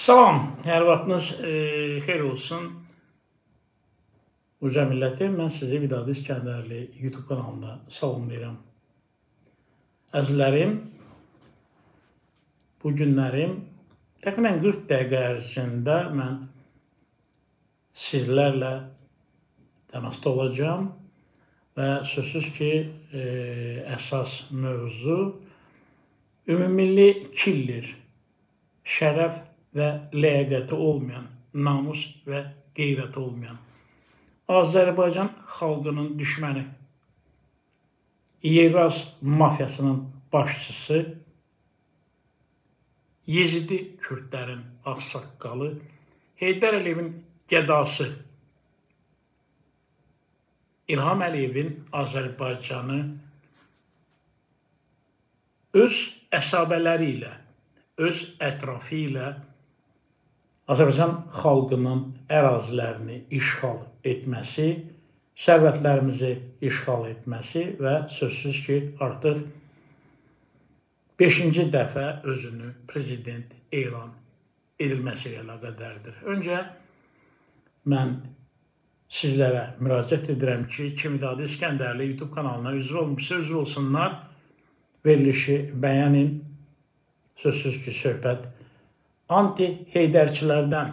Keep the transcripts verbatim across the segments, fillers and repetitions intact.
Salam, hər vaxtınız e, xeyir olsun. Uca milləti, mən sizi Vidadi İskəndərli YouTube kanalında salamlayıram. Əzizlərim, bu günlərim təxminən qırx dəqiqə ərzində mən sizlərlə təmasda olacağım və sözsüz ki, e, əsas mövzu ümumilli killer, şərəf və ləyaqəti olmayan, namus və qeyrəti olmayan Azərbaycan xalqının düşməni, Yeraz mafiyasının başçısı, Yezidi Kürdlərin ağsaqqalı, Heydər Əliyevin qədası, İlham Əliyevin Azərbaycanı öz əsabələri ilə, öz ətrafı ilə Azərbaycan xalqının ərazilərini işğal etməsi, sərvətlərimizi işğal etməsi və sözsüz ki, artıq beşinci dəfə özünü prezident elan edilməsi ilə əlaqədardır. Öncə mən sizlərə müraciət edirəm ki, kim Vidadi İskəndərli YouTube kanalına üzv olmuşsa, üzv olsunlar, verilişi bəyənin. Sözsüz ki, söhbət anti-heydərçilərdən,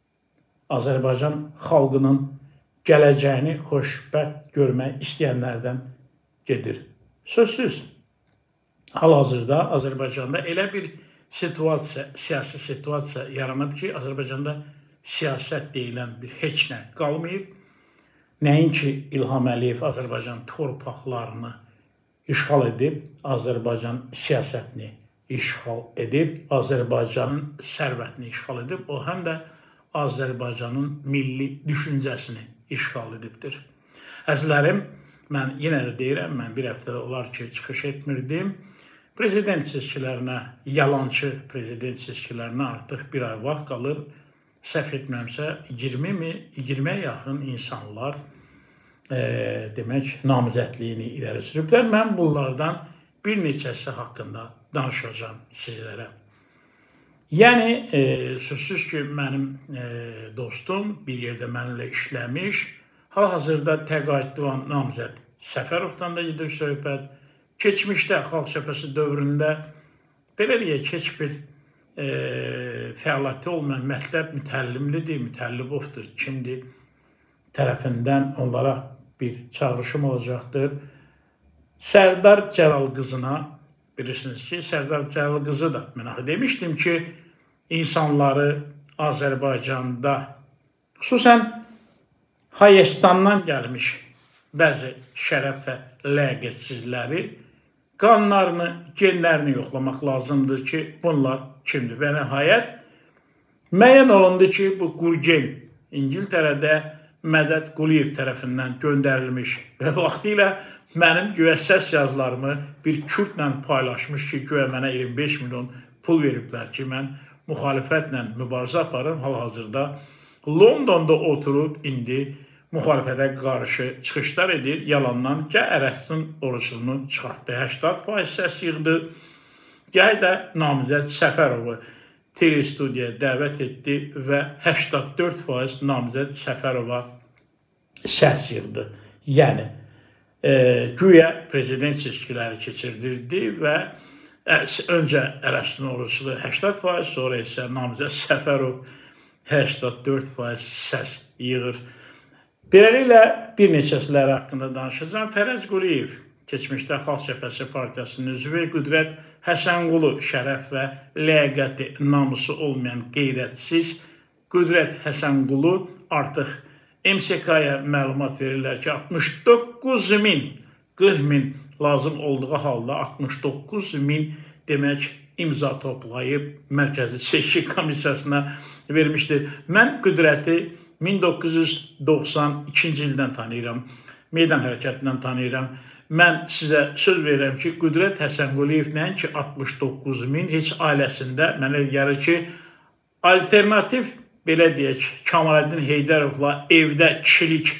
Azərbaycan xalqının gələcəyini xoşbəxt görmək istəyənlərdən gedir. Sözsüz, hal-hazırda Azərbaycanda elə bir situasiya, siyasi situasiya yaranıb ki, Azərbaycanda siyasət deyilən bir heç nə qalmayıb. Nəinki İlham Əliyev Azərbaycan torpaqlarını işğal edib, Azərbaycan siyasətini işğal edib, Azərbaycanın sərvətini işğal edib, o həm də Azərbaycanın milli düşüncəsini işğal edibdir. Əzizlərim, mən yenə də deyirəm, mən bir həftədə olar ki, çıxış etmirdim. Prezident seçkilərinə, yalancı prezident seçkilərinə artıq bir ay vaxt qalır. Səhv etməmsə, iyirmi mi, iyirmiyə yaxın insanlar e, demək, namizədliyini irəli sürüblər. Mən bunlardan bir neçəsi haqqında danışacağım sizlərə. Yəni, e, sözsüz ki, mənim e, dostum bir yerdə mənimlə işləmiş, hal-hazırda təqaüdlü olan namizəd Səfərovdan da gedir söhbət. Keçmişdə, Xalq Cəbhəsi dövründə belə deyək, heç bir e, fəaliyyəti olmayan mətləb mütəllimlidir, mütəllibovdur, kimdir tərəfindən onlara bir çağrışım olacaqdır. Sərdar Cəlal qızına, bilirsiniz ki, Sərdar Cəlal qızı da, mən axı demişdim ki, insanları Azərbaycanda, xüsusən Hayestandan gəlmiş bəzi şərəf və ləyaqətsizləri, qanlarını, genlərini yoxlamaq lazımdır ki, bunlar kimdir? Və nəhayət, müəyyən olundu ki, bu Qurgen İngiltərədə Mədəd Quliyev tərəfindən göndərilmiş və vaxtilə mənim güya səs yazılarımı bir kürdlə paylaşmış ki, güya mənə iyirmi beş milyon pul veriblər ki, mən müxalifətlə mübarizə aparım. Hal-hazırda Londonda oturub indi müxalifətə qarşı çıxışlar edir. Yalandan gəl Ərəbistan orucunu çıxartdı. səksən faiz səs yığdı. Gəl də namizəd Səfərovu telestudiyaya dəvət etdi və səksən dörd faiz namizəd Səfərova səs yığdı. Yəni, e, güya prezident seçkiləri keçirdirdi və öncə Ərəbistan orucunu səksən faiz, sonra isə namizəd Səfərov səksən dörd faiz səs yığır. Beləliklə, bir neçəsiləri haqqında danışacağım. Fərəz Quliyev, keçmişdə Xalq Cəbhəsi Partiyasının üzvü, Qüdrət Həsənqulu, şərəf və ləyaqəti, namusu olmayan qeyrətsiz Qüdrət Həsənqulu artıq M S K-ya məlumat verirlər ki, altmış doqquz min, qırx min lazım olduğu halda altmış doqquz min demək imza toplayıb Mərkəzi Seçki Komissiyasına vermişdir. Mən Qüdrəti min doqquz yüz doxsan ikinci ildən tanıyıram, meydan hərəkətindən tanıyıram. Mən sizə söz verirəm ki, Qüdrət Həsənquliyev nəinki altmış doqquz min, heç ailəsində mənə gəlir ki, alternativ, belə deyək, Kamaləddin Heydərovla evdə kişilik,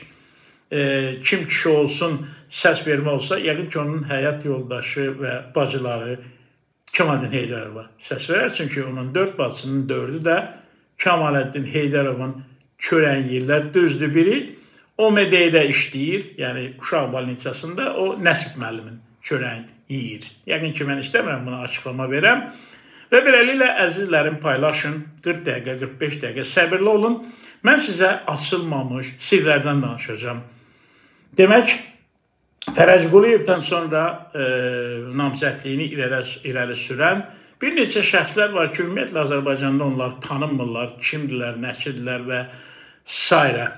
e, kim kişi olsun, səs vermə olsa, yəqin ki, onun həyat yoldaşı və bacıları Kamaləddin Heydərova səs verər. Çünki onun dörd bacısının dördü də Kemalettin Heydərovun çörəyin yeyirlər. Düzdür, biri O M D-də işləyir, yəni uşaq balnisasında o Nəsib müəllimin çörəyin yeyir. Yəqin ki, mən istəmirəm buna açıqlama verəm. Və beləliklə, əzizlərim, paylaşın, qırx dəqiqə, qırx beş dəqiqə səbirli olun. Mən sizə açılmamış sirlərdən danışacağım. Demək, Fərəc Quliyevdən sonra e, namizədliyini irəli, irəli sürən bir neçə şəxslər var ki, ümumiyyətlə Azərbaycanda onlar tanınmırlar, kimdirlər, nəçidirlər və s.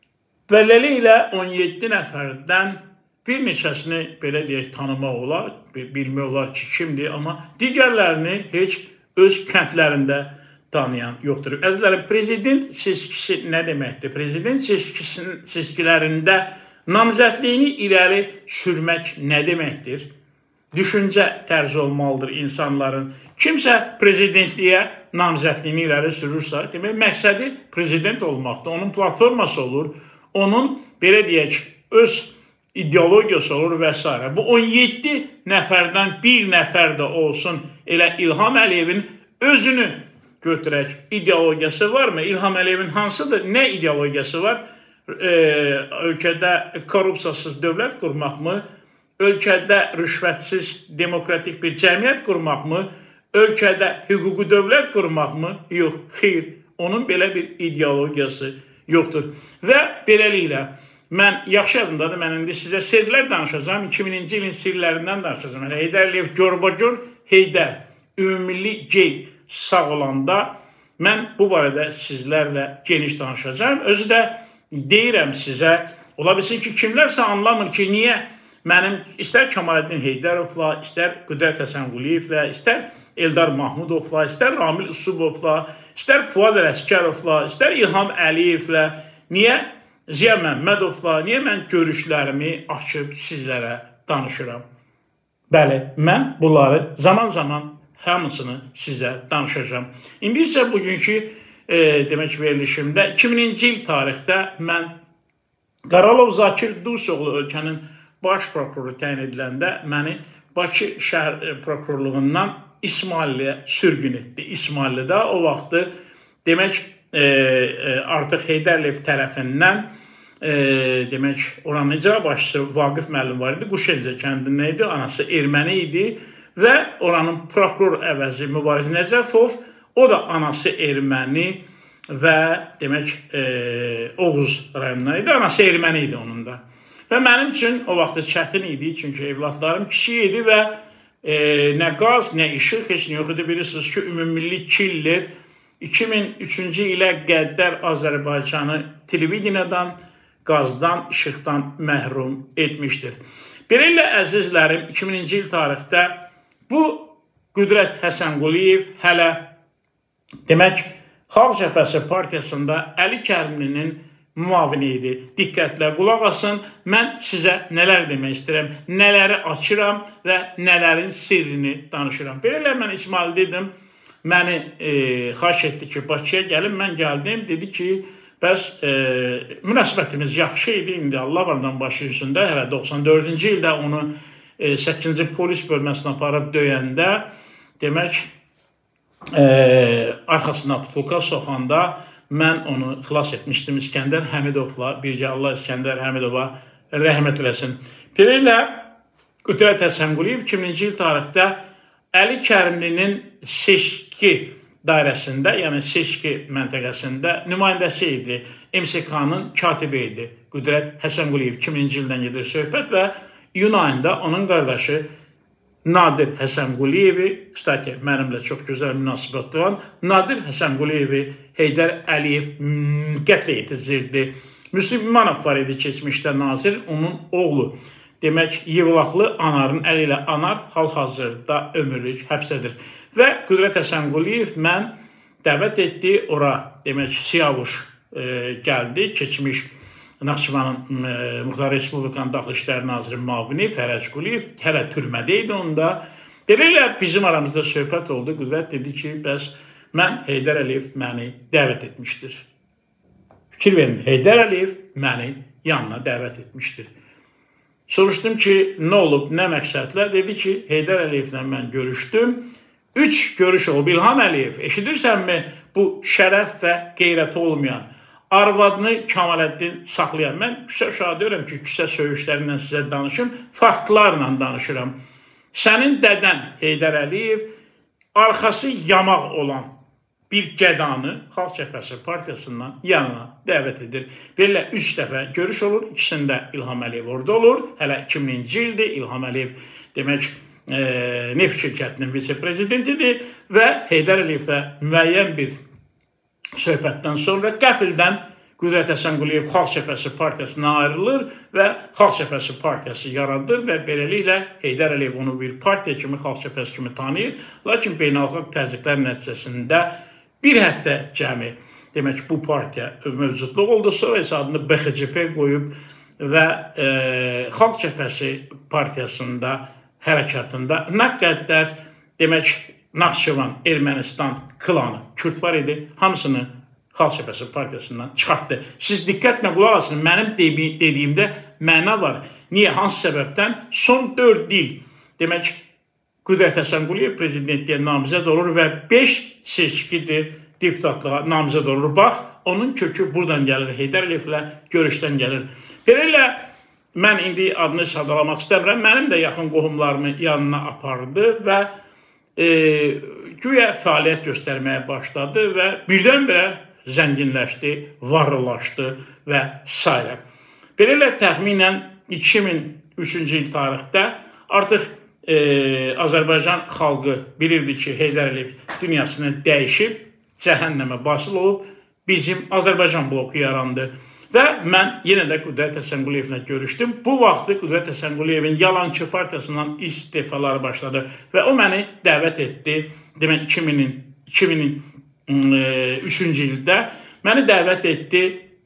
Beləliklə on yeddi nəfərdən bir neçəsini belə deyək tanımaq olar, bilmək olar ki, kimdir, amma digərlərini heç öz kəndlərində tanıyan yoxdur. Əzizlərim, prezident seçkisi nə deməkdir? Prezident seçkilərində namizədliyini irəli sürmək nə deməkdir? Düşüncə tərzi olmalıdır insanların. Kimsə prezidentliyə namizədliyini irəli sürürsə, demək, məqsədi prezident olmaqdır. Onun platforması olur, onun, belə deyək, öz ideologiyası olur və s. Bu on yeddi nəfərdən bir nəfər də olsun elə İlham Əliyevin özünü götürək ideologiyası varmı? İlham Əliyevin hansıdır? Nə ideologiyası var? Ee, ölkədə korrupsiyasız dövlət qurmaqmı? Ölkədə rüşvətsiz demokratik bir cəmiyyət qurmaqmı? Ölkədə hüquqi dövlət qurmaqmı? Yox, xeyr. Onun belə bir ideologiyası yoxdur. Və beləliklə, mən yaxşı yadımdadır, mən indi sizə sirlər danışacağım. iki mininci ilin sirlərindən danışacağım. Yəni, Heydər Əliyev Gorbacor, Heydər, Ümumilli Gey sağ olanda mən bu barədə sizlərlə geniş danışacağım. Özü də deyirəm sizə, ola bilsin ki, kimlərsə anlamır ki, niyə mənim istər Kemalettin Heydərovla, istər Qüdrət Həsənquliyevlə, istər Eldar Mahmudovla, istər Ramil Usubovla, istər Fuad Ələsgərovla, istər İlham Əliyevlə, niyə Ziya Məmmədovla, niyə mən görüşlərimi açıb sizlərə danışıram? Bəli, mən bunları zaman-zaman hamısını sizə danışacağım. İndi isə bugünkü e, demək verilişimdə iki mininci il tarixdə mən Qaralov Zakir Dusoğlu ölkənin baş prokuroru təyin ediləndə məni Bakı şəhər prokurorluğundan İsmailliyə sürgün etdi. İsmaillidə o vaxtı demək e, e, artıq Heydər Əliyev tərəfindən e, demək oranın icra başçısı Vaqif müəllim var idi. Quşencə kəndində idi, anası erməni idi və oranın prokuror əvəzi Mübariz Nəcəfov, o da anası erməni və demək e, Oğuz rayonundan idi, anası erməni idi onun da. Və mənim üçün o vaxtı çətin idi, çünki evlatlarım kiçik idi və E, nə qaz, nə işıq, heç nə yox idi. Bilirsiniz ki, ümumilli killer iki min üçüncü ilə qədər Azərbaycanı televiziyadan, qazdan, işıqdan məhrum etmişdir. Beləliklə, əzizlərim, iki mininci il tarixdə bu Qüdrət Həsənquliyev hələ demək, Xalq Cəbhəsi partiyasında Əli Kərimlinin müavini idi. Diqqətlə qulaq asın, mən sizə nələr demək istəyirəm, nələri açıram və nələrin sirrini danışıram. Belələ mən İsmail dedim, məni e, xahiş etdi ki, Bakıya gəlin, mən gəldim, dedi ki, bəs e, münasibətimiz yaxşı idi, indi Allah vardan başı üstündə, hələ doxsan dördüncü ildə onu e, səkkizinci polis bölməsinə aparıb döyəndə, demək, e, arxasına butulka soxanda, mən onu xilas etmişdim İskəndər Həmidovla, bircə Allah İskəndər Həmidova rəhmət eləsin. Beləliklə, Qüdrət Həsənquliyev iki mininci il tarixdə Əli Kərimlinin seçki dairəsində, yəni seçki məntəqəsində nümayəndəsi idi. M S K-nın katibi idi. Qüdrət Həsənquliyev iki mininci ildən gedir söhbət və iyun ayında onun qardaşı Nadir Həsənquliyevi, stəki, mənimlə çox gözəl münasibət olan Nadir Həsənquliyevi Heydər Əliyev qətlə yetirirdi. Müslüm İmanov var idi keçmişdə nazir, onun oğlu. Demək, Yevlaxlı Anarın əli ilə Anar hal-hazırda ömürlük həbsədir. Və Qüdrət Həsənquliyev mən dəvət etdi, ora, demək, Siyavuş e, gəldi, keçmiş Naxçıvanın e, Muxtar Respublikanın Daxili İşlər Naziri müavini Fərəc Quliyev hələ türmədə idi onda. Beləliklə, bizim aramızda söhbət oldu. Qüdrət dedi ki, bəs mən Heydər Əliyev məni dəvət etmişdir. Fikir verin, Heydər Əliyev məni yanına dəvət etmişdir. Soruşdum ki, nə olub, nə məqsədlə? Dedi ki, Heydər Əliyevlə mən görüşdüm. üç görüş olub. İlham Əliyev, eşidirsənmi bu şərəf və qeyrəti olmayan, arvadını Kamaləddin saxlayan. Mən küçə uşağı deyirəm ki, küçə söyüşlərindən sizə danışım, faktlarla danışıram. Sənin dədən Heydər Əliyev arxası yamaq olan bir gədanı Xalq Cəbhəsi Partiyasından yanına dəvət edir. Belə üç dəfə görüş olur. İkisində İlham Əliyev orada olur. Hələ iki mininci ildir. İlham Əliyev demək e, neft şirkətinin vitse-prezidentidir və Heydər Əliyev də müəyyən bir söhbətdən sonra qəfildən Qüdrət Həsənquliyev Xalq Cəbhəsi Partiyasına ayrılır və Xalq Cəbhəsi Partiyası yaradır və beləliklə Heydər Əliyev onu bir partiya kimi, Xalq Cəbhəsi kimi tanıyır. Lakin beynəlxalq təzyiqlər nəticəsində bir həftə cəmi demək bu partiya mövcudluq oldu. Sonra isə adını B X C P qoyub və e, Xalq Cəbhəsi Partiyasında hərəkatında nə qədər demək Naxçıvan, Ermənistan klanı, Kürdlər idi, hamısını Xalq Cəbhəsi Partiyasından çıxartdı. Siz diqqətlə qulaq asın, mənim dediyimdə məna var. Niyə? Hansı səbəbdən? Son dörd il demək Qüdrət Həsənquliyev prezidentliyə namizəd olur və beş seçkidir deputatlığa namizəd olur. Bax, onun kökü buradan gəlir, Heydər Əliyevlə görüşdən gəlir. Belələ, mən indi adını sadalamaq istəmirəm, mənim də yaxın qohumlarımı yanına apardı və e, güya fəaliyyət göstərməyə başladı və birdən-birə zənginləşdi, varlılaşdı və s. Belələ, təxminən iki min üçüncü il tarixdə artıq e, Azərbaycan xalqı bilirdi ki, Heydər Əliyev dünyasını dəyişib, cəhənnəmə basıl olub, bizim Azərbaycan bloku yarandı. Və mən yenə də Qüdrət Həsənquliyevlə görüşdüm. Bu vaxtı Qüdrət Həsənquliyevin Yalançı Partiyasından istefaları başladı və o məni dəvət etdi. Demək, iki min üçüncü ildə məni dəvət etdi,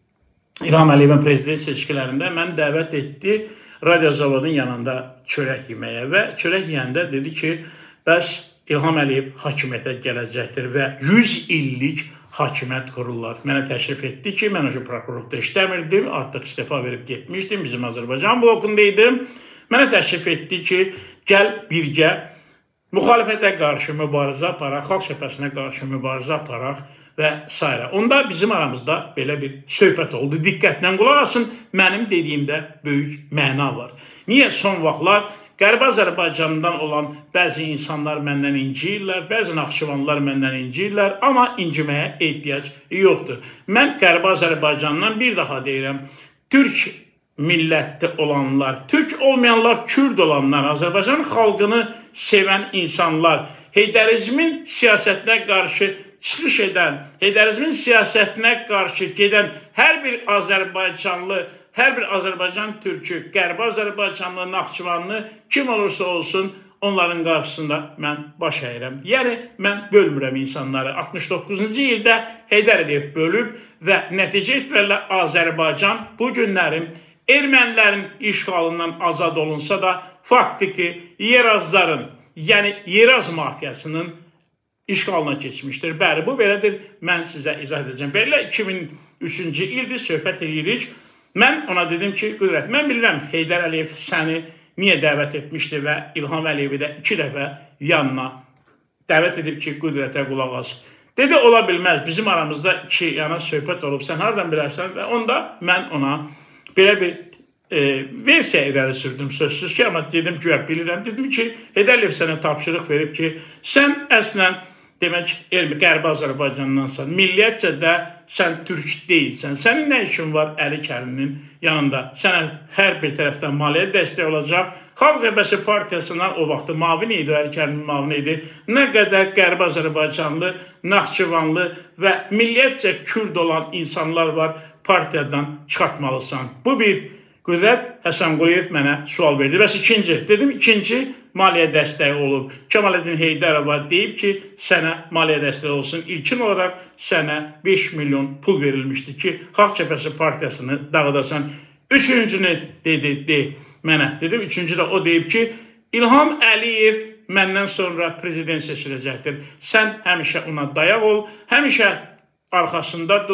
İlham Əliyevin prezident seçkilərində məni dəvət etdi radyo zavodun yanında çörək yeməyə və çörək yeyəndə dedi ki, bəs İlham Əliyev hakimiyyətə gələcəkdir və yüz illik hakimiyyət qururlar. Mənə təşrif etdi ki, mən o prokurorluqda işləmirdim, artıq istifa verib getmişdim, bizim Azərbaycan blokundaydım. Mənə təşrif etdi ki, gəl birgə müxalifətə qarşı mübarizə aparaq, Xalq Cəbhəsinə qarşı mübarizə aparaq və s. Onda bizim aramızda belə bir söhbət oldu. Diqqətlə qulaq asın, mənim dediyimdə böyük məna var. Niyə son vaxtlar Qərbi Azərbaycandan olan bəzi insanlar məndən inciyirlər, bəzi Naxçıvanlılar məndən inciyirlər, amma inciməyə ehtiyac yoxdur. Mən Qərbi Azərbaycandan bir daha deyirəm, Türk millətli olanlar, Türk olmayanlar, Kürd olanlar, Azərbaycan xalqını sevən insanlar, Heydərizmin siyasətinə qarşı çıxış edən, Heydərizmin siyasətinə qarşı gedən hər bir Azərbaycanlı, hər bir Azərbaycan türkü, Qərbi Azərbaycanlı, Naxçıvanlı, kim olursa olsun, onların qarşısında mən baş əyirəm. Yəni, mən bölmürəm insanları. altmış doqquzuncu ildə Heydər Əliyev bölüb və nəticə etibarilə Azərbaycan bu günlərin ermənilərin işğalından azad olunsa da, faktiki Yerazların, yəni Yeraz mafiyasının işğalına keçmişdir. Bəli, bu belədir. Mən sizə izah edəcəm. Belə iki min üçüncü ildir, söhbət edirik. Mən ona dedim ki, Qüdrət, mən bilirəm Heydər Əliyev səni niyə dəvət etmişdi və İlham Əliyevi də iki dəfə yanına dəvət edib ki, Qüdrətə qulaq as. Dedi, ola bilməz, bizim aramızda iki yana söhbət olub, sən hardan bilərsən? Və onda mən ona belə bir e, versiya irəli sürdüm, sözsüz ki, amma dedim ki, bilirəm, dedim ki, Heydər Əliyev sənə tapşırıq verib ki, sən əslən, demək, Qərbi Azərbaycandansan, milliyyətcə də sən türk deyilsən. Sənin nə işin var Əli Kəriminin yanında? Sənə hər bir tərəfdən maliyyə dəstək olacaq. Xalq Cəbhəsi Partiyasından o vaxtı mavini idi, Əli Kərimin mavini idi. Nə qədər Qərbi Azərbaycanlı, Naxçıvanlı və milliyyətcə Kürd olan insanlar var, partiyadan çıxartmalısan. Bu bir Qüdrət Həsənquliyev mənə sual verdi. Bəs ikinci, dedim, ikinci maliyyə dəstəyi olub. Kamaləddin Heydərova deyib ki, sənə maliyyə dəstəyi olsun. İlkin olaraq sənə beş milyon pul verilmişdi ki, Xalq Cəbhəsi Partiyasını dağıdasan. Üçüncünü dedi, de, mənə. Dedim, üçüncü də o deyib ki, İlham Əliyev məndən sonra prezident seçiləcəkdir. Sən həmişə ona dayaq ol, həmişə arxasında dur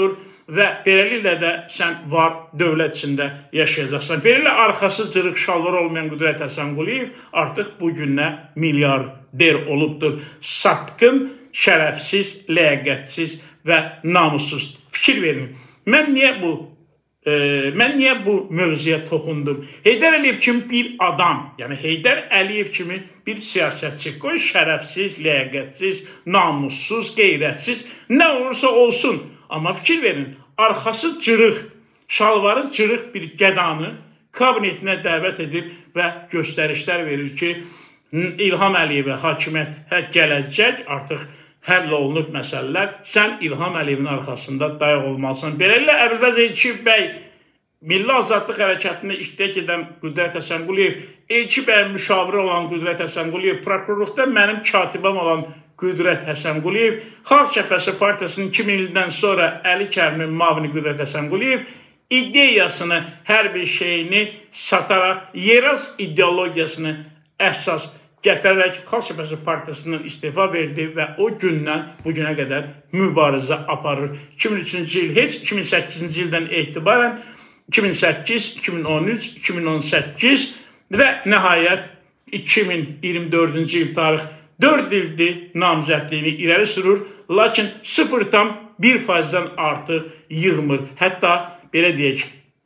və beləliklə də sən var dövlət içində yaşayacaqsan. Beləliklə arxası cırıq şalvar olmayan Qüdrət Həsənquliyev artıq bu günə milyarder olubdur. Satqın, şərəfsiz, ləyaqətsiz və namussuz. Fikir verin. Mən niyə bu e, mən niyə bu mövzuya toxundum? Heydər Əliyev kimi bir adam, yəni Heydər Əliyev kimi bir siyasətçi, qoy şərəfsiz, ləyaqətsiz, namussuz, qeyrətsiz, nə olursa olsun. Amma fikir verin, arxası cırıq, şalvarı cırıq bir gədanı kabinetinə dəvət edir və göstərişlər verir ki, İlham Əliyevə hakimiyyət gələcək, artıq həll olunub məsələlər, sən İlham Əliyevin arxasında dayaq olmalısan. Beləliklə, Əbülfəz Elçiyev bəy, Milli Azadlıq Hərəkatında iştirak edən Qüdrət Həsənquliyev, Elçi bəyin müşaviri olan Qüdrət Həsənquliyev, prokurorluqda mənim katibəm olan Qüdrət Həsənquliyev, Xalq Cəbhəsi Partiyasının iki min ildən sonra Əli Kərimin mavini Qüdrət Həsənquliyev ideyasını, hər bir şeyini sataraq, Yeraz ideologiyasını əsas gətirərək Xalq Cəbhəsi Partiyasından istifa verdi və o gündən bu günə qədər mübarizə aparır. iki min üçüncü il heç, iki min səkkizinci ildən etibarən iki min səkkiz, iki min on üç, iki min on səkkiz və nəhayət iki min iyirmi dördüncü il tarix dörd ildir namizədliyini irəli sürür, lakin sıfır tam bir faizdən artıq yığmır. Hətta belə deyək,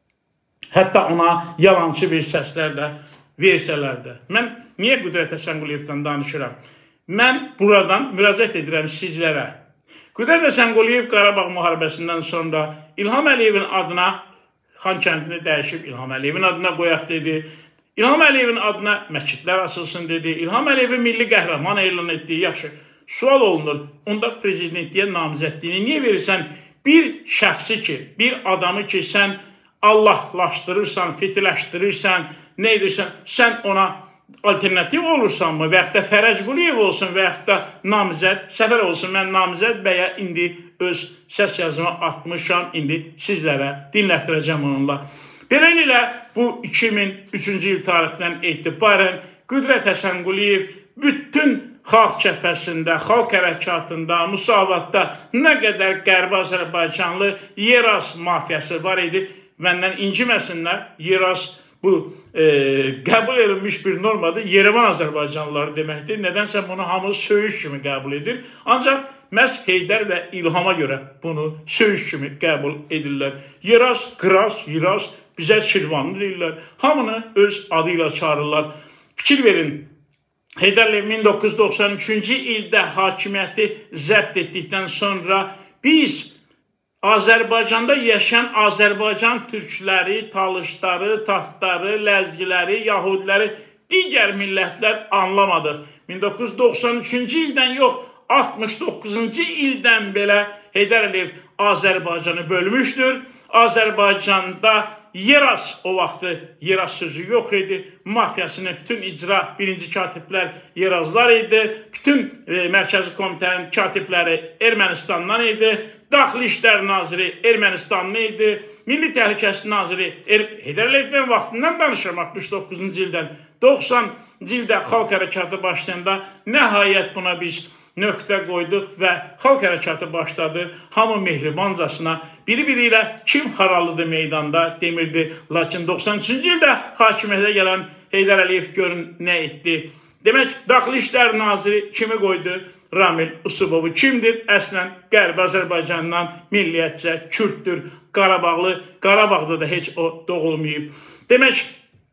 hətta ona yalançı bir səslər də versələr də. Mən niyə Qüdrət Həsənquliyevdən danışıram? Mən buradan müraciət edirəm sizlərə. Qüdrət Həsənquliyev Qarabağ müharibəsindən sonra İlham Əliyevin adına Xan kəndini dəyişib İlham Əliyevin adına qoyaq dedi. İlham Əliyevin adına məscidlər açılsın dedi. İlham Əliyevi milli qəhrəman elan etdiyi yaxşı. Sual olunur, onda prezidentliyə namizədliyini niyə verirsən? Bir şəxsi ki, bir adamı ki, sən Allahlaşdırırsan, fitiləşdirirsən, nə edirsən, sən ona alternativ olursanmı, və yaxud da Fərəc Quliyev olsun, və yaxud da namizəd Səfər olsun. Mən namizəd bəyə indi öz səs yazımı atmışam, indi sizlərə dinlətdirəcəm onunla. Beləliklə, bu iki min üçüncü il tarixdən etibarən Qüdrət Həsənquliyev bütün xalq cəbhəsində, xalq hərəkatında, müsavatda nə qədər Qərbi Azərbaycanlı Yeraz mafiyası var idi. Məndən inciməsinlər, Yeraz bu e, qəbul edilmiş bir normadır. Yerevan Azərbaycanlıları deməkdir. Nədənsə bunu hamı söyüş kimi qəbul edir. Ancaq məhz Heydər və İlhama görə bunu söyüş kimi qəbul edirlər. Yeraz, Qıraz, Yiraz, bizə Şirvanlı deyirlər. Hamını öz adıyla çağırırlar. Fikir verin, Heydər Əliyev min doqquz yüz doxsan üçüncü ildə hakimiyyəti zəbt etdikdən sonra biz Azərbaycanda yaşayan Azərbaycan türkləri, talışları, tahtları, ləzgiləri, yahudiləri, digər millətlər anlamadıq. min doqquz yüz doxsan üçüncü ildən yox, altmış doqquzuncu ildən belə Heydər Əliyev Azərbaycanı bölmüşdür. Azərbaycanda Yeraz, o vaxtı Yeraz sözü yox idi. Mafiyasının bütün icra birinci katiblər Yerazlar idi. Bütün e, Mərkəzi Komitənin katibləri Ermənistandan idi. Daxili İşlər Naziri Ermənistanlı idi. Milli Təhlükəsizlik Naziri er Heydər Əliyevdən vaxtından danışıram, altmış doqquzuncu ildən. doxsanıncı ildə xalq hərəkatı başlayanda nəhayət buna biz nöqtə qoyduq və xalq hərəkatı başladı. Hamı mehribancasına biri-biri ilə kim haralıdır meydanda demirdi. Lakin doxsan üçüncü ildə hakimiyyətə gələn Heydər Əliyev görün nə etdi. Demək, Daxili İşlər Naziri kimi qoydu? Ramil Usubovu kimdir? Əslən, Qərbi Azərbaycandan milliyyətcə Kürddür, Qarabağlı, Qarabağda da heç o doğulmayıb. Demək,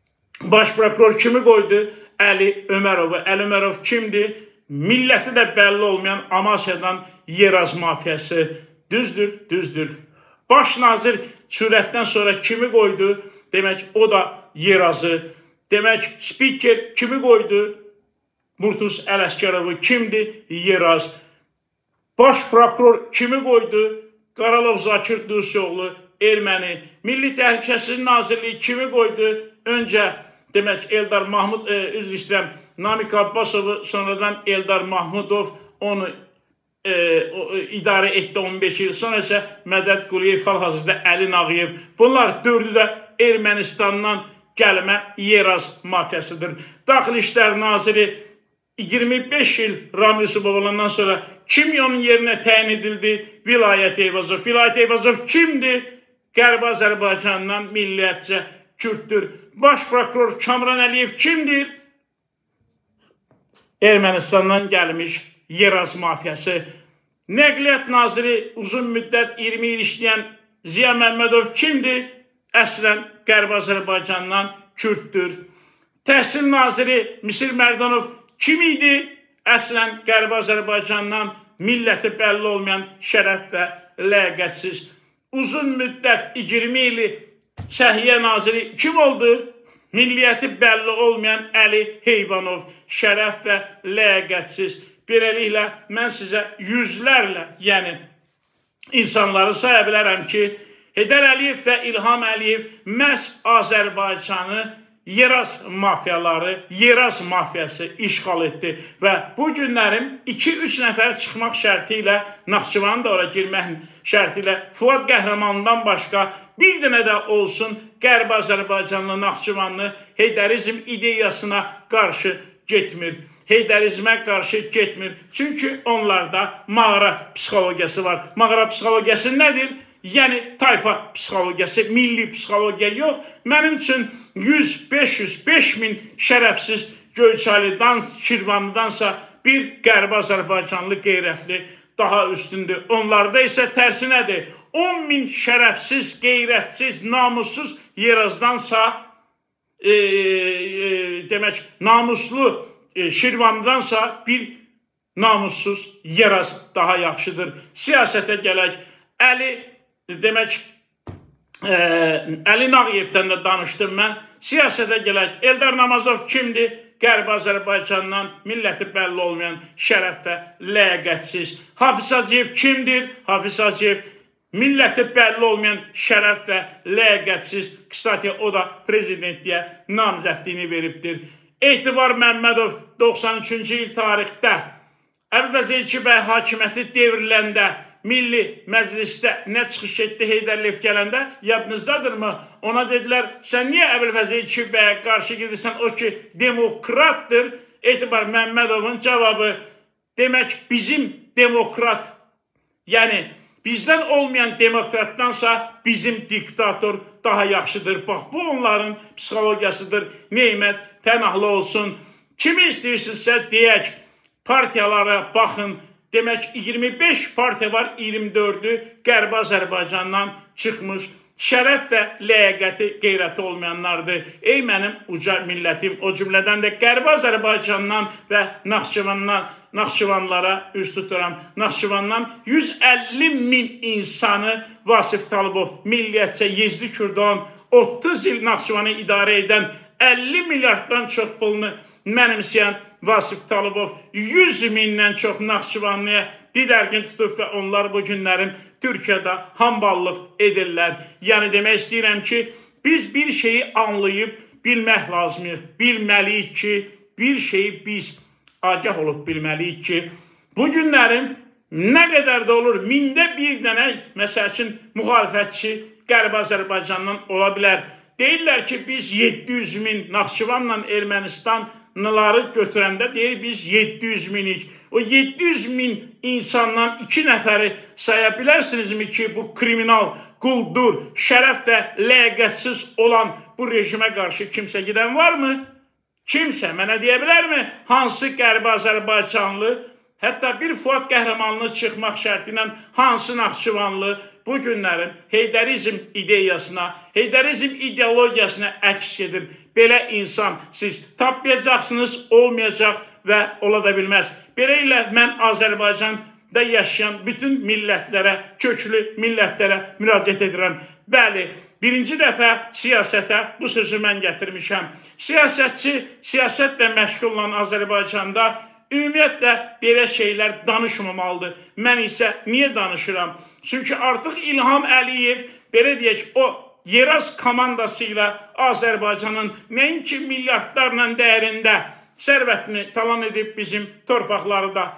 baş prokuror kimi qoydu? Əli Ömərovu. Əli Ömərov kimdir? Milləti də bəlli olmayan Amasyadan Yeraz mafiyası. Düzdür, düzdür. Baş nazir sürətdən sonra kimi qoydu? Demək, o da Yerazı. Demək, spiker kimi qoydu? Murtuz Ələskərovu kimdir? Yeraz. Baş prokuror kimi qoydu? Qaralov Zakir Dusioğlu, Erməni. Milli Təhlükəsizlik Nazirliyi kimi qoydu? Öncə, demək, Eldar Mahmud, e, üzr istəyirəm, Namik Abbasovu, sonradan Eldar Mahmudov onu e, o, idarə etdi on beş il. Sonra isə Mədəd Quliyev, hal-hazırda Əli Nağıyev. Bunlar dördü də Ermənistandan gəlmə Yeraz mafiyasıdır. Daxili İşlər Naziri iyirmi beş il Ramil Usubovu olandan sonra kim onun yerinə təyin edildi? Vilayət Eyvazov. Vilayət Eyvazov kimdir? Qərbi Azərbaycandan milliyətcə Kürddür. Baş prokuror Kamran Əliyev kimdir? Ermənistandan gəlmiş Yeraz mafiyası. Nəqliyyat naziri uzun müddət iyirmi il işləyən Ziya Məmmədov kimdir? Əslən Qərbi Azərbaycandan Kürddür. Təhsil naziri Misir Mərdanov kim idi? Əslən Qərbi Azərbaycandan milləti bəlli olmayan şərəf və ləyaqətsiz. Uzun müddət iyirmi ili Səhiyyə naziri kim oldu? Milliyyəti bəlli olmayan Əli Heyvanov, şərəf və ləyaqətsiz. Beləliklə, mən sizə yüzlərlə, yəni insanları saya bilərəm ki, Heydər Əliyev və İlham Əliyev məhz Azərbaycanı Yeraz mafiyaları, Yeraz mafiyası işğal etdi və bu günlərim iki üç nəfər çıxmaq şərti ilə Naxçıvanın da ora girmək şərti ilə Fuad Qəhrəmanından başqa bir dənə də olsun Qərbi Azərbaycanlı, Naxçıvanlı Heydərizm ideyasına qarşı getmir. Heydərizmə qarşı getmir. Çünki onlarda mağara psixologiyası var. Mağara psixologiyası nədir? Yəni tayfa psixologiyası, milli psixologiya yox. Mənim üçün yüz, beş yüz, beş min şərəfsiz Göyçaylıdan, Şirvanlıdansa bir Qərbi Azərbaycanlı qeyrətli daha üstündür. Onlarda isə tərsi nədir? on min şərəfsiz, qeyrətsiz, namussuz Yerazdansa e, e, demək, namuslu e, Şirvanlıdansa bir namussuz Yeraz daha yaxşıdır. Siyasətə gələk. Əli demək, e, Əli Nağıyevdən də danışdım mən. Siyasətə gələk. Eldar Namazov kimdir? Qərbi Azərbaycandan milləti bəlli olmayan şərəf və ləyaqətsiz. Hafiz Hacıyev kimdir? Hafiz Hacıyev milləti bəlli olmayan şərəf və ləyaqətsiz. Qısatə o da prezidentliyə namizədliyini veribdir. Etibar Məmmədov doxsan üçüncü il tarixdə Əbülfəz Elçibəy hakimiyyəti devriləndə Milli Məclisdə nə çıxış etdi Heydər Əliyev gələndə, yadınızdadırmı? Ona dedilər, sən niyə Əbülfəz Elçibəyə qarşı gedirsən, o ki demokratdır? Etibar Məmmədovun cavabı, demək bizim demokrat, yəni bizdən olmayan demokratdansa bizim diktator daha yaxşıdır. Bax, bu onların psixologiyasıdır. Neymət pənahlı olsun. Kimi istəyirsinizsə deyək, partiyalara baxın. Demək, iyirmi beş partiya var, iyirmi dördü Qərbi Azərbaycandan çıxmış, şərəf və ləyaqəti, qeyrəti olmayanlardır. Ey mənim uca millətim, o cümlədən də Qərbi Azərbaycandan və Naxçıvandan, Naxçıvanlara üst tuturam. Naxçıvandan yüz əlli min insanı Vasif Talıbov, milliyyətcə Yezdi Kürdan, otuz il Naxçıvanı idarə edən əlli milyarddan çox pulunu mənimsəyən Vasif Talıbov yüz mindən çox Naxçıvanlıya didərgin tutub və onlar bu günlərin Türkiyədə hamballıq edirlər. Yəni demək istəyirəm ki, biz bir şeyi anlayıb bilmək lazımdır. Bilməliyik ki, bir şeyi biz agah olub bilməliyik ki, bu günlərin nə qədər də olur, mində bir dənə, məsəl üçün, müxalifətçi Qərbi Azərbaycandan ola bilər. Deyirlər ki, biz yeddi yüz min Naxçıvanla Ermənistan Nıları götürəndə deyir, biz yeddi yüz minik. O yeddi yüz min insandan iki nəfəri saya bilərsinizmi ki, bu kriminal, quldur, şərəf və ləyaqətsiz olan bu rejimə qarşı kimsə gedən varmı? Kimsə mənə deyə bilərmi? Hansı Qərbi Azərbaycanlı, hətta bir Fuad Qəhrəmanlı çıxmaq şərti ilə hansı Naxçıvanlı bu günlərin Heydərizm ideyasına, Heydərizm ideologiyasına əks edir. Belə insan siz tapmayacaqsınız, olmayacaq və ola da bilməz. Belə ilə mən Azərbaycanda yaşayan bütün millətlərə, köklü millətlərə müraciət edirəm. Bəli, birinci dəfə siyasətə bu sözü mən gətirmişəm. Siyasətçi, siyasətlə məşğul olan Azərbaycanda ümumiyyətlə belə şeylər danışmamalıdır. Mən isə niyə danışıram? Çünki artıq İlham Əliyev, belə deyək, o Yeraz komandası ilə Azərbaycanın nəinki milyardlarla dəyərində sərvətini talan edib bizim torpaqları da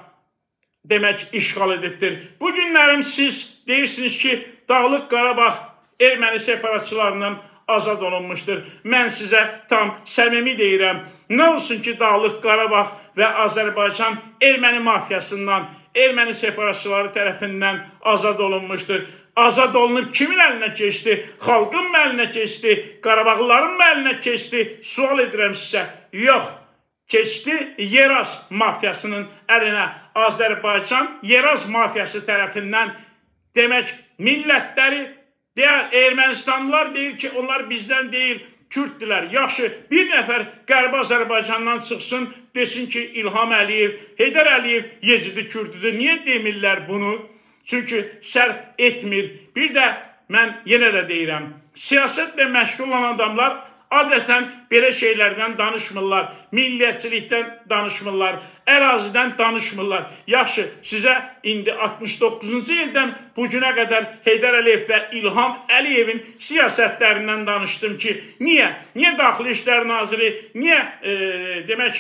demək işğal edibdir. Bu günlərim siz deyirsiniz ki, Dağlıq Qarabağ erməni separatçılarından azad olunmuşdur. Mən sizə tam səmimi deyirəm. Nə olsun ki, Dağlıq Qarabağ və Azərbaycan erməni mafiyasından, erməni separatçıları tərəfindən azad olunmuşdur. Azad olunub kimin əlinə keçdi? Xalqın mı əlinə keçdi? Qarabağlıların mı əlinə keçdi? Sual edirəm sizə. Yox, keçdi Yeraz mafiyasının əlinə. Azərbaycan Yeraz mafiyası tərəfindən demək millətləri, deyər, Ermənistanlılar deyir ki, onlar bizdən deyil, Kürddülər. Yaxşı, bir nəfər Qərbi Azərbaycandan çıxsın, desin ki, İlham Əliyev, Heydər Əliyev Yezidi Kürdüdür. Niyə demirlər bunu? Çünki sərf etmir. Bir də mən yenə də deyirəm, siyasətlə məşğul olan adamlar adətən belə şeylərdən danışmırlar, milliyyətçilikdən danışmırlar, ərazidən danışmırlar. Yaxşı, sizə indi altmış doqquzuncu ildən bu günə qədər Heydər Əliyev və İlham Əliyevin siyasətlərindən danışdım ki, niyə? Niyə Daxili İşlər Naziri, niyə e, demək,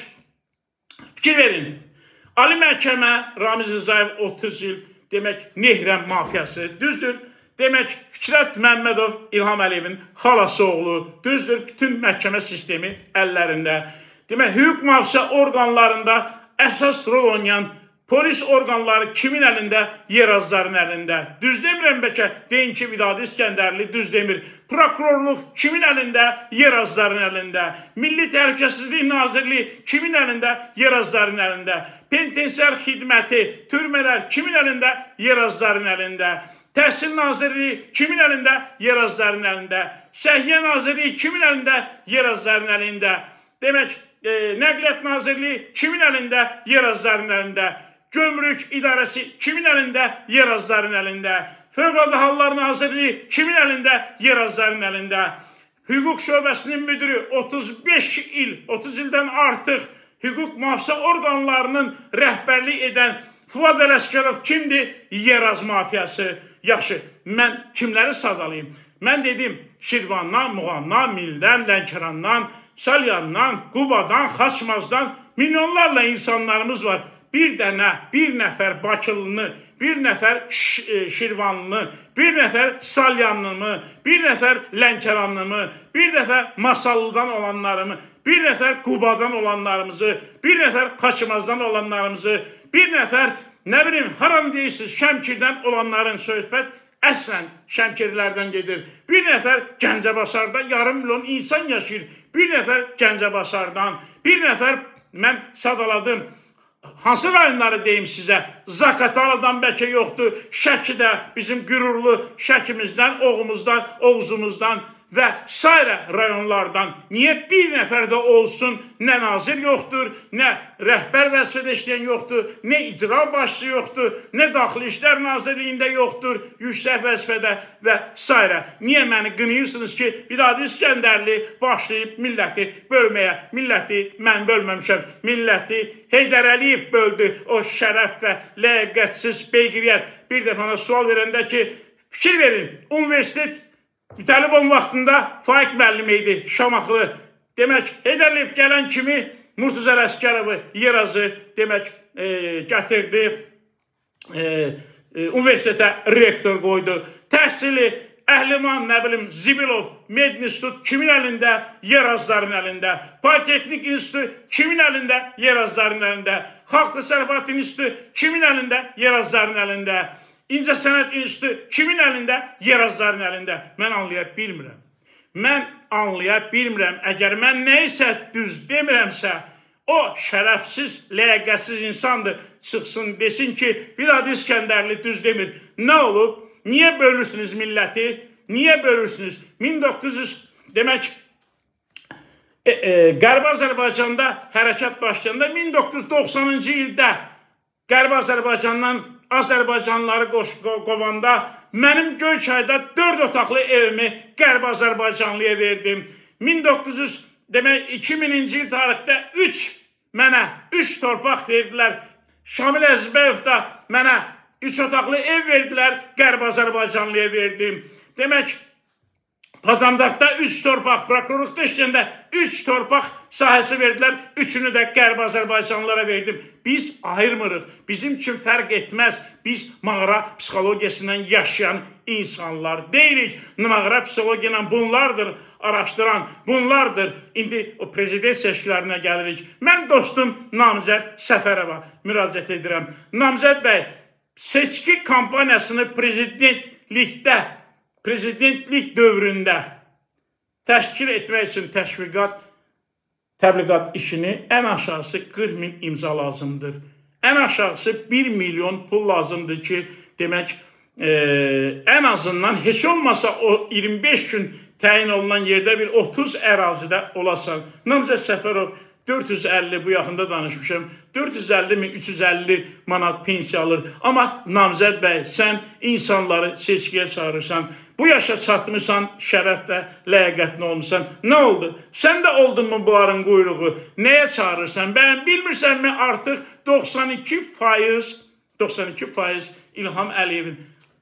fikir verin. Ali Məhkəmə Ramiz Rzayev otuz il, demək, Nehrəm mafiyası, düzdür. Demək, Fikrət Məmmədov İlham Əliyevin xalası oğlu, düzdür, bütün məhkəmə sistemi əllərində. Demək, hüquq mühafizə orqanlarında əsas rol oynayan polis orqanları kimin əlində? Yerazların əlində. Düz demirəm bəlkə, deyin ki, Vidadi İskəndərli düz demir. Prokurorluq kimin əlində? Yerazların əlində. Milli Təhlükəsizlik Nazirliyi kimin əlində? Yerazların əlində. Penitensiar xidməti, türmələr kimin əlində? Yerazların əlində. Təhsil Nazirliyi kimin əlində? Yerazların əlində. Səhiyyə Nazirliyi kimin əlində? Yerazların əlində. Demək, e, Nəqliyyat Nazirliyi kimin əlində? Yerazların əlində. Gömrük İdarəsi kimin əlində? Yerazların əlində. Fövqəladə Hallar Nazirliyi kimin əlində? Yerazların əlində. Hüquq şöbəsinin müdürü otuz beş il, otuz ildən artıq hüquq mühafizə orqanlarının rəhbərlik edən Fuad Ələsgərov kimdir? Yeraz mafiyası. Yaxşı, mən kimləri sadalayım? Mən dedim, Şirvandan, Muğamdan, Mildən, Lənkərandan, Salyandan, Qubadan, Xaçmazdan milyonlarla insanlarımız var. Bir dənə, bir nəfər Bakılını, bir nəfər Şirvanlını, bir nəfər Salyanlımı, bir nəfər Lənkəranlımı, bir nəfər Masallıdan olanlarımı, bir nəfər Qubadan olanlarımızı, bir nəfər Xaçmazdan olanlarımızı, bir nəfər, nə bilim, haram deyirsiniz, Şəmkirdən olanların söhbət əslən Şəmkirlərdən gedir. Bir nəfər Gəncəbasarda yarım milyon insan yaşayır. Bir nəfər Gəncəbasardan, bir nəfər mən sadaladım. Hansı rayonları deyim sizə? Zaqataladan bəlkə yoxdur. Şəkidə bizim qürurlu Şəkimizdən, Oğumuzdan, Oğuzumuzdan və sairə rayonlardan niyə bir nəfər də olsun, nə nazir yoxdur, nə rəhbər vəzifədə işləyən yoxdur, nə icra başçı yoxdur, nə Daxili İşlər Nazirliyində yoxdur, yüksək vəzifədə və sairə. Niyə məni qınıyırsınız ki, Vidadi İskəndərli başlayıb milləti bölməyə? Milləti mən bölməmişəm, milləti Heydər Əliyev böldü, o şərəf və ləyaqətsiz beygiriyyət. Bir dəfə ona sual verəndə ki, fikir verin, universitet Mütəlibon vaxtında Faiq müəllim idi, Şamaxılı. Demək, Heydər Əliyev gələn kimi Murtuza Ələsgərovu, Yerazı, demək, e, gətirdi, e, e, universitetə rektor qoydu. Təhsili Əhliman, nə bilim, Zibilov, Medinstitut kimin əlində? Yerazların əlində. Politexnik İnstitutu kimin əlində? Yerazların əlində. Xalq Təsərrüfatı İnstitutu kimin əlində? Yerazların əlində. İncəsənət İnstitutu kimin əlində? Yerazların əlində. Mən anlaya bilmirəm. Mən anlaya bilmirəm. Əgər mən neysə düz demirəmsə, o şərəfsiz, ləyaqətsiz insandır. Çıxsın, desin ki, Vidadi İskəndərli düz demir. Nə olub? Niyə bölürsünüz milləti? Niyə bölürsünüz? min doqquz yüz, demək, e, e, Qərbi Azərbaycanda hərəkat başlayanda min doqquz yüz doxsanıncı ildə Qərbi Azərbaycandan Azərbaycanlıları qovanda mənim Göyçayda dörd otaqlı evimi Qərbi Azərbaycanlıya verdim. min doqquz yüz, demək, iki mininci il tarixdə üç mənə üç torpaq verdilər. Şamil Əzizbəyov da mənə üç otaqlı ev verdilər, Qərbi Azərbaycanlıya verdim. Demək, Badamdaqda üç torpaq, prokurorluqda işləyəndə üç torpaq sahəsi verdilər, üçünü də Qərbi Azərbaycanlılara verdim. Biz ayırmırıq, bizim üçün fərq etməz. Biz mağara psixologiyasından yaşayan insanlar deyilik. Mağara psixologiyasından bunlardır araşdıran, bunlardır. İndi o prezident seçkilərinə gəlirik. Mən dostum Namizəd Səfərova müraciət edirəm. Namizəd bəy, seçki kampaniyasını prezidentlikdə, prezidentlik dövründə təşkil etmək üçün təşviqat, təbliğat işini ən aşağısı qırx min imza lazımdır. Ən aşağısı bir milyon pul lazımdır ki, demək, e, ən azından heç olmasa o iyirmi beş gün təyin olunan yerdə bir otuz ərazidə olasan. Namizəd Səfərov dörd yüz əlli, bu yaxında danışmışam, dörd yüz əlli min üç yüz əlli manat pensiya alır. Amma Namizəd bəy, sən insanları seçkiyə çağırırsan, bu yaşa çatmışsan, şərəf və ləyaqətli olmuşsan. Nə oldu? Sən də oldun mu bunların quyruğu? Nəyə çağırırsan? Bəyən bilmirsənmi artıq doxsan iki faiz, doxsan iki faiz İlham Əliyevin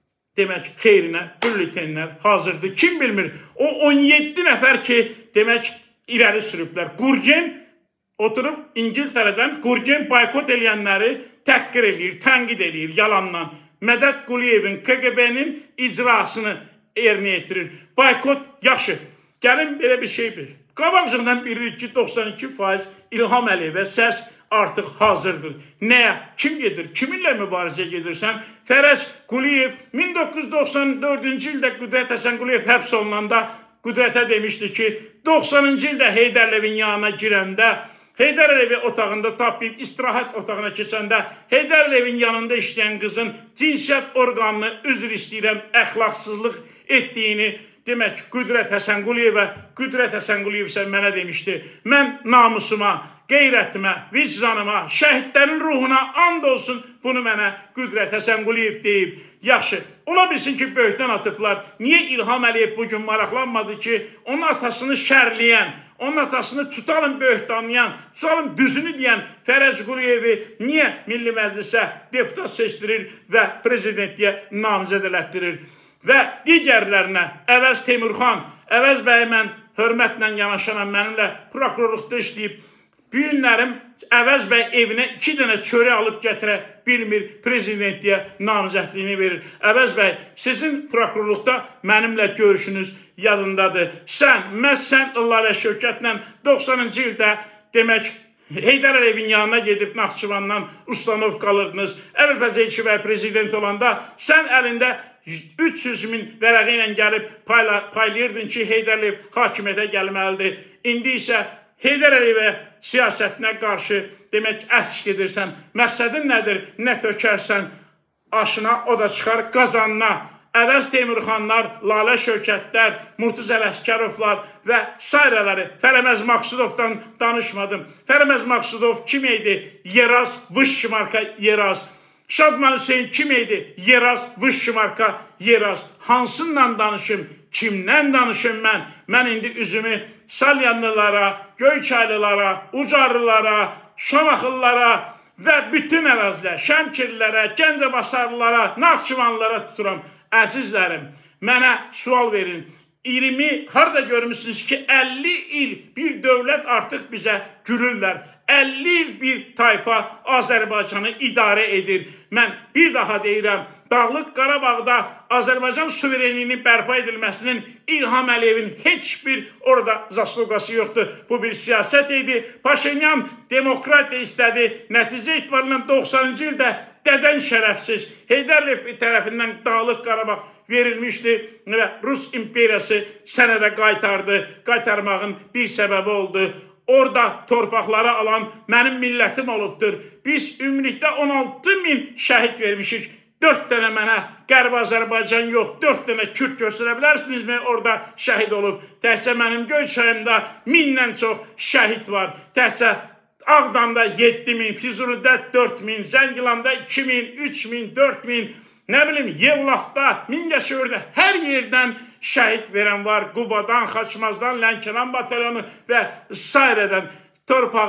demək xeyrinə bülletenlər hazırdır. Kim bilmir? O on yeddi nəfər ki, demək irəli sürüblər. Qurgen oturub İngiltərədən Qurgen boykot eləyənləri təhqir eləyir, tənqid eləyir yalandan. Mədəd Quliyevin K G B-nin icrasını yerinə yetirir. Boykot yaxşı. Gəlin belə bir şey bir. Qabaqcığından bilirik ki, doxsan iki faiz İlham Əliyevə səs artıq hazırdır. Nəyə? Kim gedir? Kiminlə mübarizə gedirsən? Fərəc Quliyev min doqquz yüz doxsan dördüncü ildə Qüdrət Həsənquliyev həbs olunanda Qüdrətə demişdi ki, doxsanıncı ildə Heydər Əliyevin yanına girəndə, Heydər Əliyevi otağında tapıb istirahət otağına keçəndə Heydər Əliyevin yanında işləyən qızın cinsiyyət orqanını üzr istəyirəm, əxlaqsızlıq etdiyini demək Qüdrət Həsənquliyevə, Qüdrət Həsənquliyev isə mənə demişdi. Mən namusuma, qeyrətimə, vicdanıma, şəhidlərin ruhuna and olsun, bunu mənə Qüdrət Həsənquliyev deyib. Yaxşı, ola bilsin ki, böyükdən atıblar. Niyə İlham Əliyev bugün maraqlanmadı ki, onun atasını şərləyən, onun atasını tutalım böhtanlayan, tutalım düzünü deyən Fərəc Quliyevi niyə Milli Məclisə deputat seçdirir və prezidentliyə namizəd elətdirir? Və digərlərinə Əvəz Teymurxan, Əvəz bəy mən hörmətlə yanaşanam, mənimlə prokurorluqda işləyib, bu günlərim Əvəz bəy evinə iki dənə çörək alıb gətirə bilmir, prezidentliyə namizədliyini verir. Əvəz bəy, sizin prokurorluqda mənimlə görüşünüz yadındadır. Sən, məhz sən Lalə Şövkətlə doxsanıncı ildə demək Heydər Əliyevin yanına gedib Naxçıvandan uslanıb qalırdınız. Əbülfəz Elçibəy prezident olanda sən əlində üç yüz min vərəqi ilə gəlib paylayırdın ki, Heydər Əliyev hakimiyyətə gəlməlidir. İndi isə Heydər Əliyevə siyasətinə qarşı demək əsk edirsən. Məqsədin nədir? Nə tökərsən aşına, o da çıxar qazanına. Əvəz Teymurxanlar, Lalə Şövkətlər, Murtuz Ələskərovlar və sairələri Fərəməz Maqsudovdan danışmadım. Fərəməz Maqsudov kim idi? Yeraz, Vışşı marka Yeraz. Şadman Hüseyin kim idi? Yeraz, Vışşı marka Yeraz. Hansından danışım? Kimdən danışım mən? Mən indi üzümü Salyanlılara, Göyçaylılara, Ucarlılara, Şamaxıllara və bütün ərazilər, Şəmkirlilərə, Gəncəbasarlılara, Naxçıvanlılara tuturam. Əzizlərim, mənə sual verin. iyirmi, harada görmüşsünüz ki, əlli il bir dövlət artıq bizə gülürlər. əlli il bir tayfa Azərbaycanı idarə edir. Mən bir daha deyirəm, Dağlıq Qarabağda Azərbaycan suverenliyinin bərpa edilməsinin İlham Əliyevin heç bir orada zaslugası yoxdur. Bu bir siyasət idi. Paşinyan demokratiya istədi. Nəticə etibarıyla doxsanıncı ildə dədən şərəfsiz Heydər Əliyev tərəfindən Dağlıq Qarabağ verilmişdi və Rus imperiyası sənədə qaytardı. Qaytarmağın bir səbəbi oldu. Orada torpaqları alan mənim millətim olubdur. Biz ümumilikdə on altı min şəhid vermişik. dörd dənə mənə Qərbi Azərbaycan yox, dörd dənə Kürd göstərə bilərsinizmi? Orada şəhid olub. Təhcə mənim Göyçayımda mindən çox şəhid var. Təhcə Ağdamda yeddi min, Füzulidə dörd min, Zəngilanda iki min, üç min, dörd min, nə bilim, Yevlaxda, Mingəçevirdə hər yerdən şəhid verən var. Qubadan, Xaçmazdan, Lənkəran batalyonu və sairədən torpağı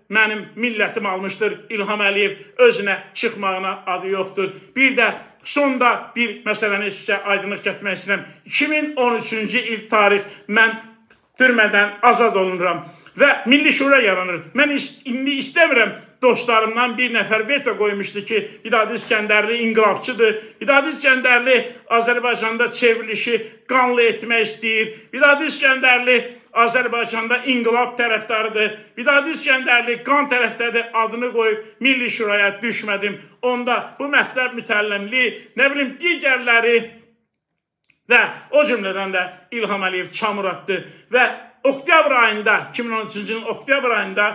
mənim millətim almışdır. İlham Əliyev özünə çıxmağına adı yoxdur. Bir də sonda bir məsələni sizə aydınlıq gətirmək istəyirəm. iki min on üçüncü il tarix mən türmədən azad olunuram və Milli Şura yaranır. Mən indi istəmirəm, dostlarımdan bir nəfər veto qoymuşdu ki, Vidadi İskəndərli inqilabçıdır. Vidadi İskəndərli Azərbaycanda çevrilişi qanlı etmək istəyir. Vidadi İskəndərli Azərbaycanda inqilab tərəfdarıdır. Vidadi İskəndərli qan tərəfdədir, adını qoyub Milli Şuraya düşmədim. Onda bu mətləb mütəllimli, nə bilim, digərləri və o cümlədən də İlham Əliyev çamur atdı və oktyabr ayında, iki min on üçüncü ilin oktyabr ayında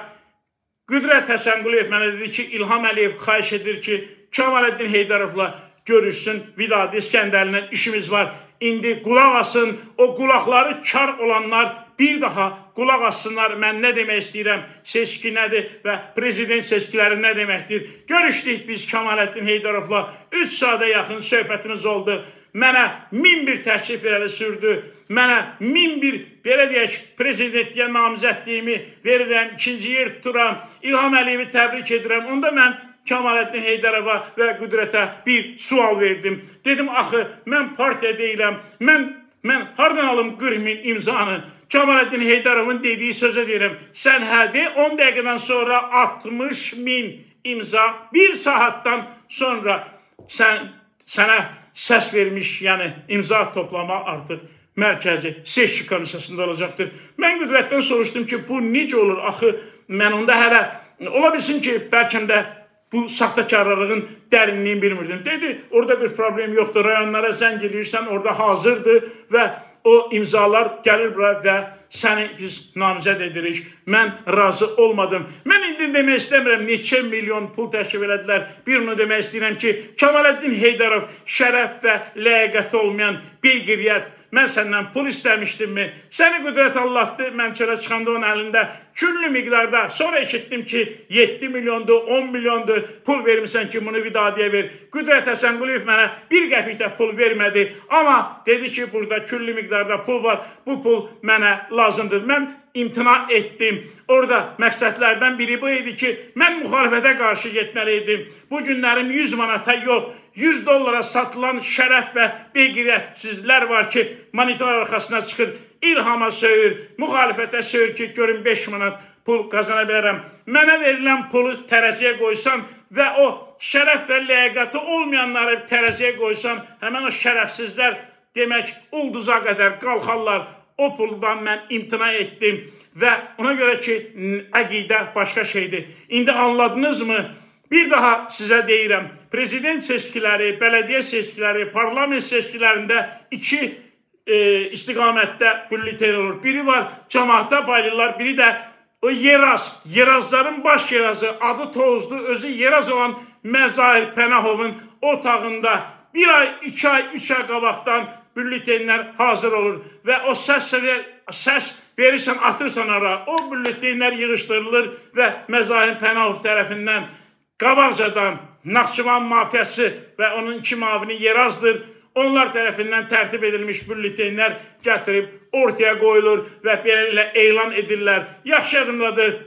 Qüdrət Həsənquliyev mənə dedi ki, İlham Əliyev xahiş edir ki, Kemaləddin Heydərovla görüşsün, Vidadi İskəndərlə işimiz var. İndi qulaq asın, o qulaqları kar olanlar bir daha qulaq assınlar. Mən nə demək istəyirəm, seçki nədir və prezident seçkiləri nə deməkdir. Görüşdük biz Kemaləddin Heydərovla, üç saata yaxın söhbətimiz oldu. Mənə min bir təklif irəli sürdü. Mənə min bir, belə deyək, prezidentliyə namizədliyimi verirəm, ikinci yer tuturam, İlham Əliyevi təbrik edirəm. Onda mən Kemaləddin Heydərova və Qüdrətə bir sual verdim. Dedim, axı, mən partiya deyiləm, mən, mən hardan alım qırx min imzanı? Kemaləddin Heydarovun dediyi sözə deyirəm, sən hədi on dəqiqədən sonra altmış min imza, bir saatdan sonra sən, sənə səs vermiş, yəni imza toplama artıq mərkəzi seçki komissiyasında olacaqdır. Mən Qüdrətdən soruşdum ki, bu necə olur? Axı, mən onda hələ, ola bilsin ki, bəlkə də bu saxtakarlığın dərinliyini bilmirdim. Dedi, orada bir problem yoxdur, rayonlara zəng eləyirsən, orada hazırdır və o imzalar gəlir bura və səni biz namizəd edirik. Mən razı olmadım. Mən indi demək istəmirəm, neçə milyon pul təşkil elədilər. Bir onu demək istəyirəm ki, Kemaləddin Heydərov şərəf və ləyaqəti olmayan beyqiriyyət, mən səndən pul istəmişdimmi? Səni Qüdrət allatdı, mən çölə çıxanda onun əlində küllü miqdarda. Sonra eşitdim ki, yeddi milyondur, on milyondur pul vermişsən ki, bunu Vidadiyə ver. Qüdrət Həsənquliyev mənə bir qəpik də pul vermədi. Amma dedi ki, burada küllü miqdarda pul var, bu pul mənə lazımdır. Mən imtina etdim. Orada məqsədlərdən biri bu idi ki, mən müxalifətə qarşı getməliydim. Bu günlərim yüz manata yox, yüz dollara satılan şərəf və beyqiriyyətsizlər var ki, monitor arxasına çıxır, İlhama söyür, müxalifətə söyür ki, görün beş manat pul qazana bilərəm. Mənə verilən pulu tərəziyə qoysan və o şərəf və ləyaqəti olmayanları tərəziyə qoysan, həmən o şərəfsizlər demək ulduza qədər qalxarlar. O puldan mən imtina etdim və ona görə ki, əqidə başqa şeydir. İndi anladınızmı? Bir daha sizə deyirəm, prezident seçkiləri, bələdiyyə seçkiləri, parlament seçkilərində iki e, istiqamətdə bülletin olur. Biri var, cəmaata paylayırlar, biri də o Yeraz, Yerazların baş yerazı, adı tozlu, özü Yeraz olan Məzahir Pənahovun otağında bir ay, iki ay, üç ay qabaqdan bülletenlər hazır olur və o səs, səs verirsən, atırsan ara, o bülletenlər yığışdırılır və Məzahir Pənahov tərəfindən qabaqcadan Naxçıvan mafiyası və onun iki mavini Yerazdır. Onlar tərəfindən tərtib edilmiş bülletenlər gətirib ortaya qoyulur və belə elan edirlər. Yaxşı yadımdadır.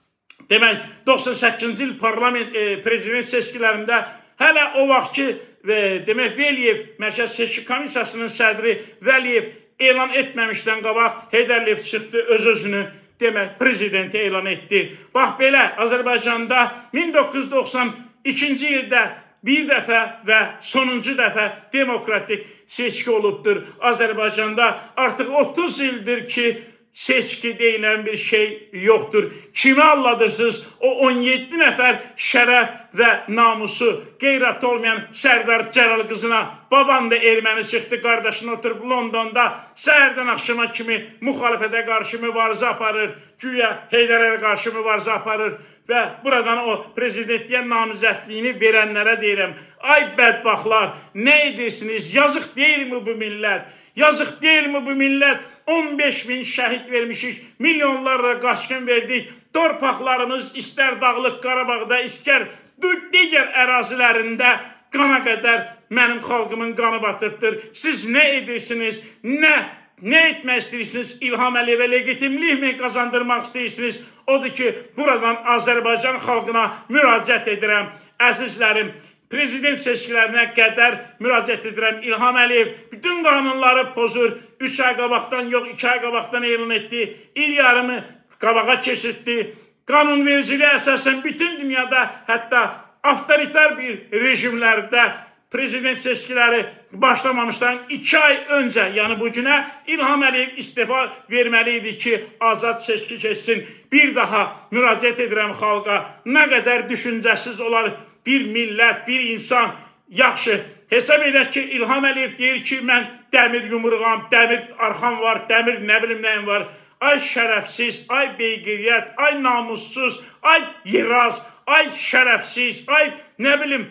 Demək, doxsan səkkizinci il parlament e, prezident seçkilərində hələ o vaxtki və demək, Vəliyev, Mərkəz Seçki Komissiyasının sədri Vəliyev elan etməmişdən qabaq Heydərliyev çıxdı, öz-özünü demək, prezidenti elan etdi. Bax, belə, Azərbaycanda min doqquz yüz doxsan ikinci ildə bir dəfə və sonuncu dəfə demokratik seçki olubdur. Azərbaycanda artıq otuz ildir ki, seçki deyilən bir şey yoxdur. Kimi anladırsınız? O on yeddi nəfər şərəf və namusu qeyrət olmayan Sərdar Cəlal qızına baban da erməni çıxdı, qardaşını oturub Londonda səhərdən axşama kimi müxalifətə qarşı mübarizə aparır, güya Heydərə qarşı mübarizə aparır və buradan o prezidentliyə namizədliyini verənlərə deyirəm, ay bədbaxtlar, nə edirsiniz? Yazıq deyilmi bu millət? Yazıq deyilmi bu millət? on beş min şəhid vermişik, milyonlarla qaçqın verdik. Torpaqlarımız istər Dağlıq Qarabağda, istər digər ərazilərində qana qədər mənim xalqımın qanı batıbdır. Siz nə edirsiniz? Nə nə etmək istəyirsiniz? İlham Əliyevə legitimlik mi qazandırmaq istəyirsiniz? Odur ki, buradan Azərbaycan xalqına müraciət edirəm. Əzizlərim, prezident seçkilərinə qədər müraciət edirəm. İlham Əliyev bütün qanunları pozur. Üç ay qabaqdan yox, iki ay qabaqdan elan etdi. İl yarımı qabağa keçirtdi. Qanunvericiliyə əsasən bütün dünyada, hətta avtoritar bir rejimlərdə prezident seçkiləri başlamamışdan iki ay öncə, yəni bugünə İlham Əliyev istifa verməli idi ki, azad seçki keçsin. Bir daha müraciət edirəm xalqa. Nə qədər düşüncəsiz olar bir millət, bir insan. Yaxşı, hesab edək ki, İlham Əliyev deyir ki, mən dəmir yumruğam, dəmir arxam var, dəmir nə bilim nəyim var. Ay şərəfsiz, ay beygiriyyət, ay namussuz, ay yiraz, ay şərəfsiz, ay nə bilim,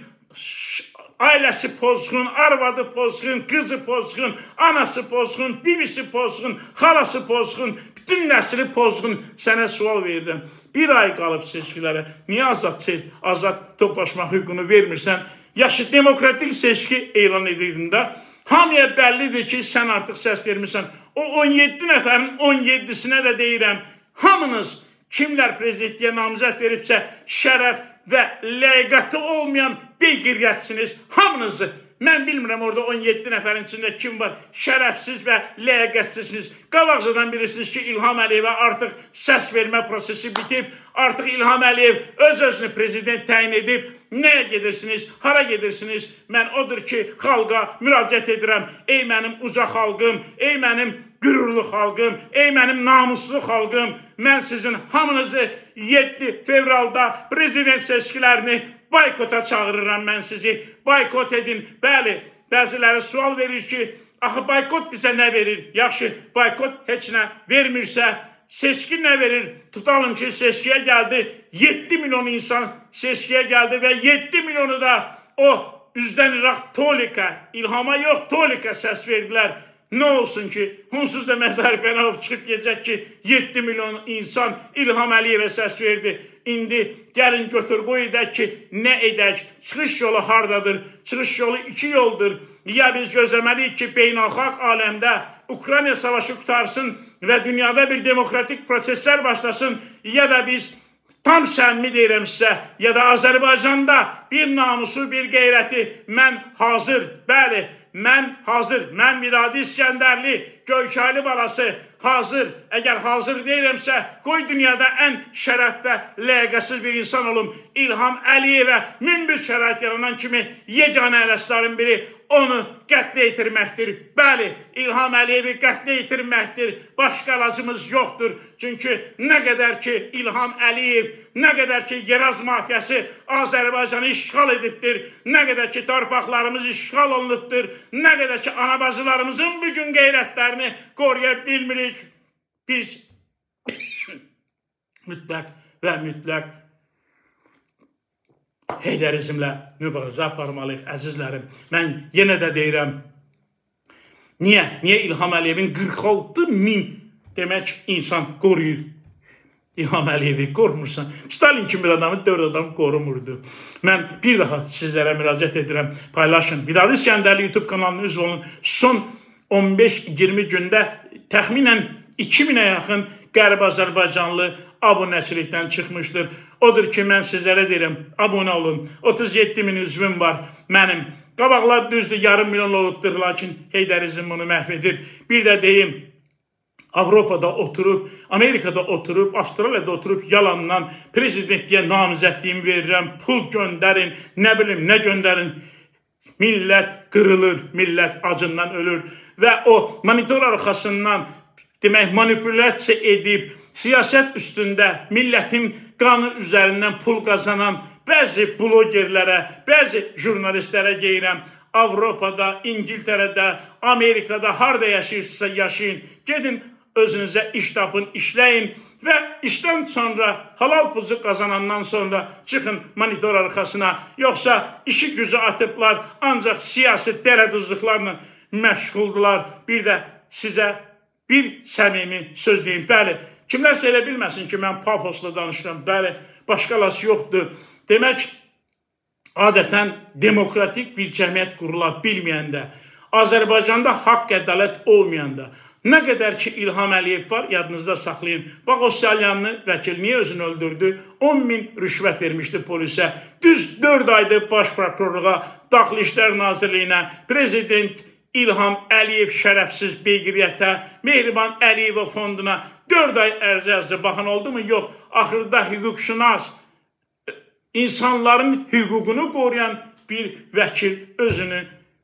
ailəsi pozğun, arvadı pozğun, qızı pozğun, anası pozğun, bibisi pozğun, xalası pozğun, bütün nəsli pozğun. Sənə sual verirəm. Bir ay qalıb seçkilərə, niyə azad, azad toplaşmaq hüququnu vermirsən? Yaşı demokratik seçki elan edildiyində hamıya bəllidir ki, sən artıq səs vermirsən. O on yeddi nəfərin on yeddisinə də deyirəm, hamınız kimlər prezidentliyə namizəd veribsə, şərəf və ləyaqəti olmayan beygiriyyətsiniz, hamınızı. Mən bilmirəm orada on yeddi nəfərin içində kim var, şərəfsiz və ləyaqətsizsiniz. Qabaqcadan bilirsiniz ki, İlham Əliyevə artıq səs vermə prosesi bitib, artıq İlham Əliyev öz-özünü prezident təyin edib. Nəyə gedirsiniz, hara gedirsiniz? Mən odur ki, xalqa müraciət edirəm. Ey mənim uca xalqım, ey mənim qürurlu xalqım, ey mənim namuslu xalqım, mən sizin hamınızı yeddi fevralda prezident seçkilərini boykota çağırıram mən sizi. Boykot edin. Bəli, bəziləri sual verir ki, axı boykot bizə nə verir? Yaxşı, boykot heç nə vermirsə, seçki nə verir? Tutalım ki, seçkiyə gəldi, yeddi milyon insan seçkiyə gəldi və yeddi milyonu da o üzdən İraq Tolika, İlhama yox Tolika səs verdilər. Nə olsun ki, onsuz da Məzar Bənov çıxıb deyəcək ki, yeddi milyon insan İlham Əliyevə səs verdi. İndi gəlin götür qoy edək ki, nə edək? Çıxış yolu hardadır? Çıxış yolu iki yoldur. Ya biz gözləməliyik ki, beynəlxalq aləmdə Ukrayna savaşı qutarsın və dünyada bir demokratik proseslər başlasın, ya da biz tam səmimi deyirəm sizə, ya da Azərbaycanda bir namusu, bir qeyrəti, mən hazır, bəli, mən hazır, mən Vidadi İskəndərli, Göyçaylı balası hazır. Əgər hazır deyirəmsə, qoy dünyada ən şərəf və ləyaqəsiz bir insan olum. İlham Əliyevə minbir şərait yaranan kimi yeganə ələslərin biri onu qətlə yetirməkdir. Bəli, İlham Əliyevi qətlə yetirməkdir. Başqa əlacımız yoxdur. Çünki nə qədər ki İlham Əliyev, nə qədər ki Yeraz mafiyası Azərbaycanı işğal edibdir, nə qədər ki torpaqlarımız işğal olunubdur, nə qədər ki anabacılarımızın bugün qeyrətlərini qoruya bilmirik, biz mütləq və mütləq heydərizmlə mübarizə aparmalıyıq, əzizlərim. Mən yenə də deyirəm, niyə? Niyə İlham Əliyevin qırx altı min demək insan qoruyur? İlham Əliyevi qorumursan. Stalin kimi bir adamı dörd adam qorumurdu. Mən bir daha sizlərə müraciət edirəm, paylaşın. Vidadi İskəndərli YouTube kanalının üzv olun. Son on beş iyirmi gündə təxminən iki minə yaxın Qərb Azərbaycanlı abunəçilikdən çıxmışdır. Odur ki, mən sizlərə deyirəm, abunə olun. otuz yeddi min üzvüm var mənim. Qabaqlar düzdür, yarım milyon olubdur, lakin heydərizm bunu məhv edir. Bir də deyim, Avropada oturub, Amerikada oturub, Avstraliyada oturub yalandan prezidentliyə namizədliyimi verirəm, pul göndərin, nə bilim, nə göndərin. Millət qırılır, millət acından ölür və o monitor arxasından demək, manipulyasiya edib, siyasət üstündə millətin qanı üzərindən pul qazanan bəzi blogerlərə, bəzi jurnalistlərə deyirəm, Avropada, İngiltərədə, Amerikada, harada yaşayırsınızsa yaşayın, gedin özünüzə iş tapın, işləyin və işdən sonra, halal puzu qazanandan sonra çıxın monitor arxasına, yoxsa işi gücü atıblar, ancaq siyasi dərəduzluqlarla məşğuldular. Bir də sizə bir səmimi söz deyim, bəli, kimlərsə elə bilməsin ki, mən paposla danışıram, bəli, başqalası yoxdur. Demək, adətən demokratik bir cəmiyyət qurula bilməyəndə, Azərbaycanda haqq ədalət olmayanda, Nə qədər ki İlham Əliyev var, yadınızda saxlayın. Bax o Salyanlı vəkil niyə özünü öldürdü? on min rüşvət vermişdi polisə. Düz dörd aydır baş prokurorluğa, Daxili İşlər Nazirliyinə, Prezident İlham Əliyev şərəfsiz beygiriyyətə, Mehriban Əliyeva fonduna dörd ay ərizə yazdı. Baxın oldu mu? Yox. Axırda hüquqşünas, insanların hüququnu qoruyan bir vəkil özünü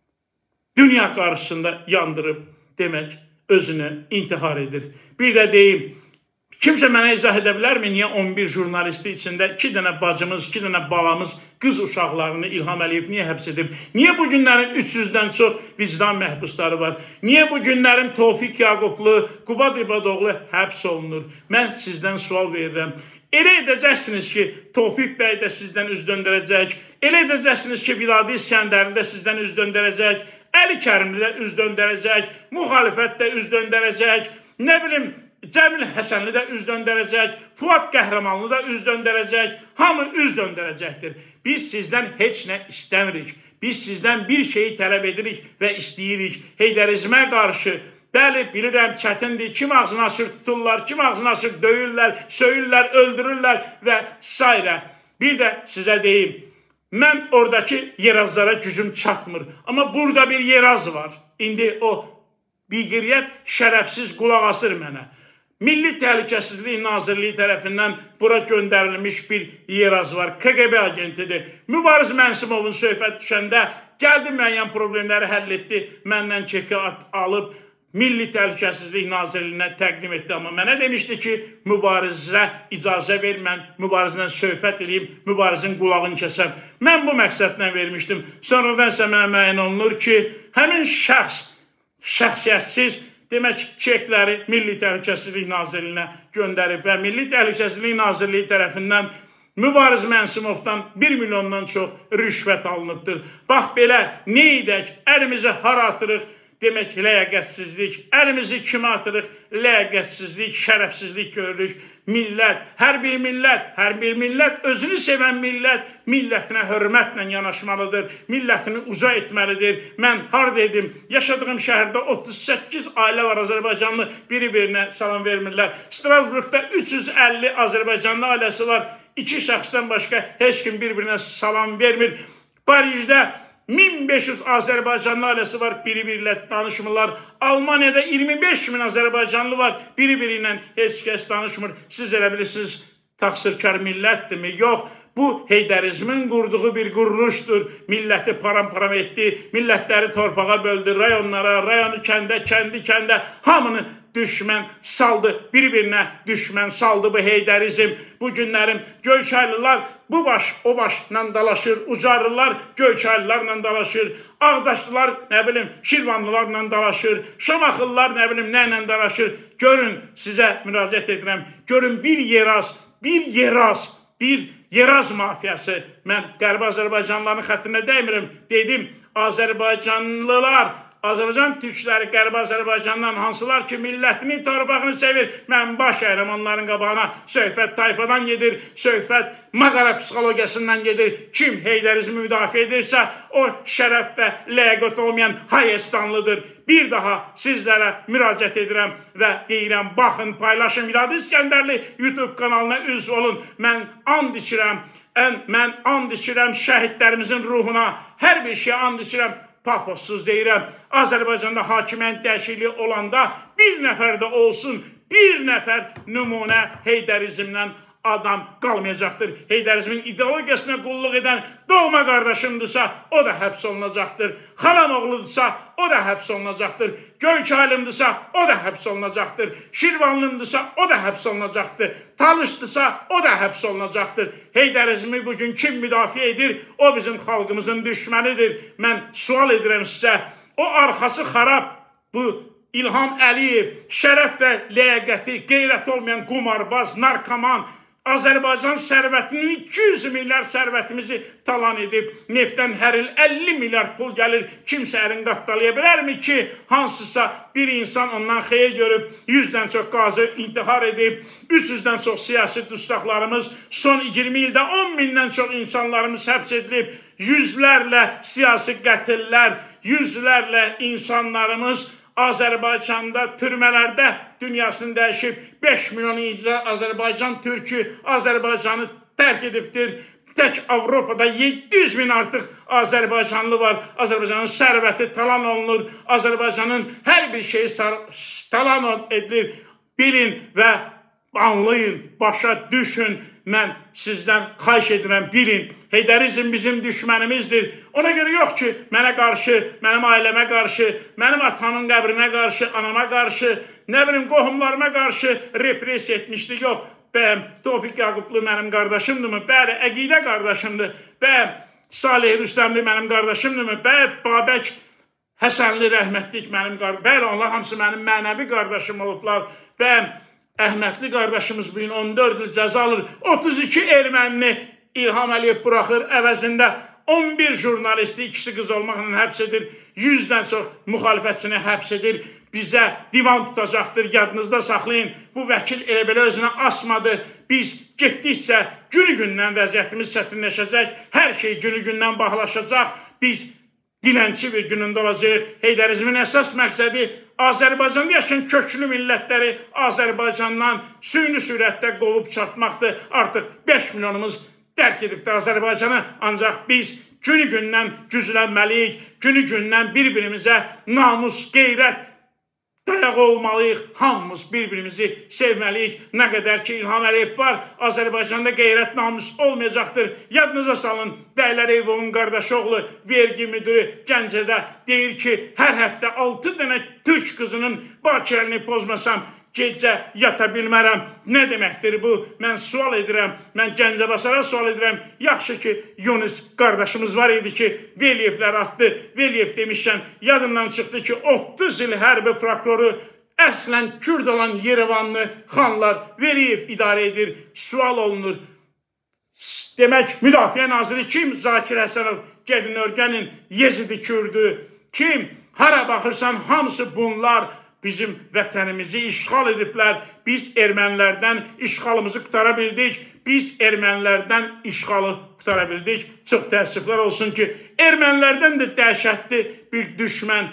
dünya qarşısında yandırıb, demək, özünü intihar edir. Bir də deyim, kimsə mənə izah edə bilərmi, niyə on bir jurnalisti içində iki dənə bacımız, iki dənə balamız, qız uşaqlarını İlham Əliyev niyə həbs edib? Niyə bu günlərin üç yüzdən çox vicdan məhbusları var? Niyə bu günlərin Tofiq Yaqublu, Qubad İbadoğlu həbs olunur? Mən sizdən sual verirəm. Elə edəcəksiniz ki, Tofiq bəy də sizdən üz döndərəcək. Elə edəcəksiniz ki, Viladi İskəndərli də sizdən üz döndərəcək. Əli Kərimli də üz döndərəcək. Müxalifət də üz döndərəcək. Nə bilim, Cəmil Həsənli də üz döndərəcək, Fuad Qəhrəmanlı da üz döndərəcək, hamı üz döndərəcəkdir. Biz sizdən heç nə istəmirik. Biz sizdən bir şeyi tələb edirik və istəyirik. Heydərizmə qarşı, bəli, bilirəm, çətindir. Kim ağzını açır tuturlar, kim ağzını açır döyürlər, söyürlər, öldürürlər və s. Bir də sizə deyim, mən oradakı yerazlara gücüm çatmır. Amma burada bir yeraz var. İndi o biqiriyyət şərəfsiz qulaq asır mənə. Milli Təhlükəsizlik Nazirliyi tərəfindən bura göndərilmiş bir yeraz var. K G B agentidir. Mübariz Mənsimovun söhbət düşəndə gəldi, müəyyən problemləri həll etdi. Məndən çeki alıb Milli Təhlükəsizlik Nazirliyinə təqdim etdi. Amma mənə demişdi ki, mübarizə icazə ver, mən mübarizlə söhbət edeyim, mübarizin qulağını kəsəm. Mən bu məqsədlə vermişdim. Sonradan isə mənə müəyyən olunur ki, həmin şəxs şəxsiyyətsiz demək çekləri Milli Təhlükəsizlik Nazirliyinə göndərib və Milli Təhlükəsizlik Nazirliyi tərəfindən Mübariz Mənsimovdan bir milyondan çox rüşvət alınıbdır. Bax belə, nə edək, əlimizi hara atırıq, demək ləyaqətsizlik, əlimizi kimə atırıq, ləyaqətsizlik, şərəfsizlik görürük. Millət, hər bir millət, hər bir millət, özünü sevən millət, millətinə hörmətlə yanaşmalıdır, millətini uca etməlidir. Mən harada edim, yaşadığım şəhərdə otuz səkkiz ailə var Azərbaycanlı, biri-birinə salam vermirlər. Strasburqda üç yüz əlli Azərbaycanlı ailəsi var, iki şəxsdən başqa heç kim bir-birinə salam vermir. Parijdə min beş yüz Azərbaycanlı ailəsi var, biri-birilə danışmırlar. Almaniyada iyirmi beş min Azərbaycanlı var, biri-biri ilə heç kəs danışmır. Siz elə bilirsiniz, taksirkar millətdirmi? Yox, bu heydərizmin qurduğu bir quruluşdur. Milləti param-param etdi, millətləri torpağa böldü, rayonlara, rayonu kəndə, kəndi kəndə, hamını düşmən saldı, bir-birinə düşmən saldı bu heydərizm. Bu günlərim Göyçaylılar bu baş o başla dalaşır, Ucarlılar Göyçaylılarla dalaşır, Ağdaşlılar nə bilim Şirvanlılarla dalaşır, Şamaxıllar nə bilim nə ilə dalaşır. Görün, sizə müraciət edirəm, görün bir yeraz, bir yeraz, bir yeraz mafiyası. Mən Qərbi Azərbaycanlıların xətrinə dəymirəm, dedim, Azərbaycanlılar, Azərbaycan türkləri Qərbi Azərbaycandan hansılar ki, millətinin torpağını sevir. Mən baş əyirəm onların qabağına. Söhbət tayfadan gedir, söhbət maqara psixologiyasından gedir. Kim heydərizmi müdafiə edirsə, o şərəf və ləyaqət olmayan Hayestanlıdır. Bir daha sizlərə müraciət edirəm və deyirəm, baxın, paylaşın. Viladi İskəndərli YouTube kanalına üzv olun. Mən and içirəm, mən and içirəm şəhidlərimizin ruhuna, hər bir şeyə and içirəm. Papossuz deyirəm, Azərbaycanda hakimiyyət dəyişikliyi olanda bir nəfər də olsun, bir nəfər nümunə heydərizmdən adam qalmayacaqdır. Heydərizmin ideologiyasına qulluq edən doğma qardaşımdırsa, o da həbs olunacaqdır. Xalam oğludursa, o da həbs olunacaqdır. Göyçaylımdırsa, o da həbs olunacaqdır. Şirvanlımdırsa, o da həbs olunacaqdır. Talışdırsa, o da həbs olunacaqdır. Heydərizmi bugün kim müdafiə edir? O bizim xalqımızın düşmənidir. Mən sual edirəm sizə, o arxası xarab, bu İlham Əliyev, şərəf və ləyaqəti, qeyrət olmayan qumarbaz, narkoman, Azərbaycan sərvətinin iki yüz milyar sərvətimizi talan edib, neftdən hər il əlli milyar pul gəlir, kimsə əlin qatdalaya bilərmi ki, hansısa bir insan ondan xeyir görüb, yüzdən çox qazı intihar edib, üç yüzdən çox siyasi dustaqlarımız, son iyirmi ildə on mindən çox insanlarımız həbs edilib, yüzlərlə siyasi qətillər, yüzlərlə insanlarımız Azərbaycanda, türmələrdə dünyasını dəyişib, beş milyon Azərbaycan türkü Azərbaycanı tərk edibdir. Tək Avropada yeddi yüz min artıq Azərbaycanlı var. Azərbaycanın sərvəti talan olunur. Azərbaycanın hər bir şeyi talan edilir. Bilin və anlayın, başa düşün. Mən sizdən xahiş edirəm, bilin. Heydərizm bizim düşmənimizdir. Ona görə yox ki, mənə qarşı, mənim ailəmə qarşı, mənim atamın qəbrinə qarşı, anama qarşı, nə bilim, qohumlarıma qarşı repressiya etmişdi. Yox, bəyəm, Tofiq Yaqublu mənim qardaşımdırmı? Bəli, əqidə qardaşımdır. Bəyəm, Salih Rüstəmli mənim qardaşımdırmı? Bəyəm, Babək Həsənli rəhmətlik mənim qardaşım. Bəli, onlar hamısı mənim mənəvi qardaşım olublar. Bəyəm, Əhmədli qardaşımız bu gün on dörd il cəza alır. otuz iki ermənini İlham Əliyev buraxır. Əvəzində on bir jurnalisti, ikisi qız olmaqla həbs edir. yüzdən çox müxalifətçini həbs edir. Bizə divan tutacaqdır. Yadınızda saxlayın. Bu vəkil elə belə özünə asmadı. Biz getdikcə günü-gündən vəziyyətimiz çətinləşəcək. Hər şey günü-gündən bağlaşacaq. Biz dilənçi bir günündə olacaq. Heydərizmin əsas məqsədi Azərbaycanda yaşayan köklü millətləri Azərbaycandan süni sürətdə qovub çatmaqdır. Artıq beş milyonumuz dərk edibdir Azərbaycanı. Ancaq biz günü-gündən güclənməliyik. Günü-gündən bir-birimizə namus, qeyrət dayağı olmalıyıq. Hamımız bir-birimizi sevməliyik. Nə qədər ki, İlham Əliyev var, Azərbaycanda qeyrət, namus olmayacaqdır. Yadınıza salın, Bəylər Eyübovun qardaşı oğlu, vergi müdürü Gəncədə deyir ki, hər həftə altı dənə türk qızının bakirəlini pozmasam, gecə yata bilmərəm. Nə deməkdir bu? Mən sual edirəm, mən Gəncəbasara sual edirəm. Yaxşı ki, Yunus qardaşımız var idi ki, Veliyevlər atdı. Veliyev demişkən, yadımdan çıxdı ki, otuz il hərbi prokuroru əslən Kürd olan Yerevanlı xanlar Veliyev idarə edir. Sual olunur. Demək, Müdafiə Naziri kim? Zakir Həsənov, gedin örgənin, Yezidi Kürdü. Kim? Hara baxırsan, hamısı bunlar bizim vətənimizi işğal ediblər. Biz ermənilərdən işğalımızı qutara bildik. Biz ermənilərdən işğalı qutara bildik. Çox təəssüflər olsun ki, ermənilərdən də dəhşətli bir düşmən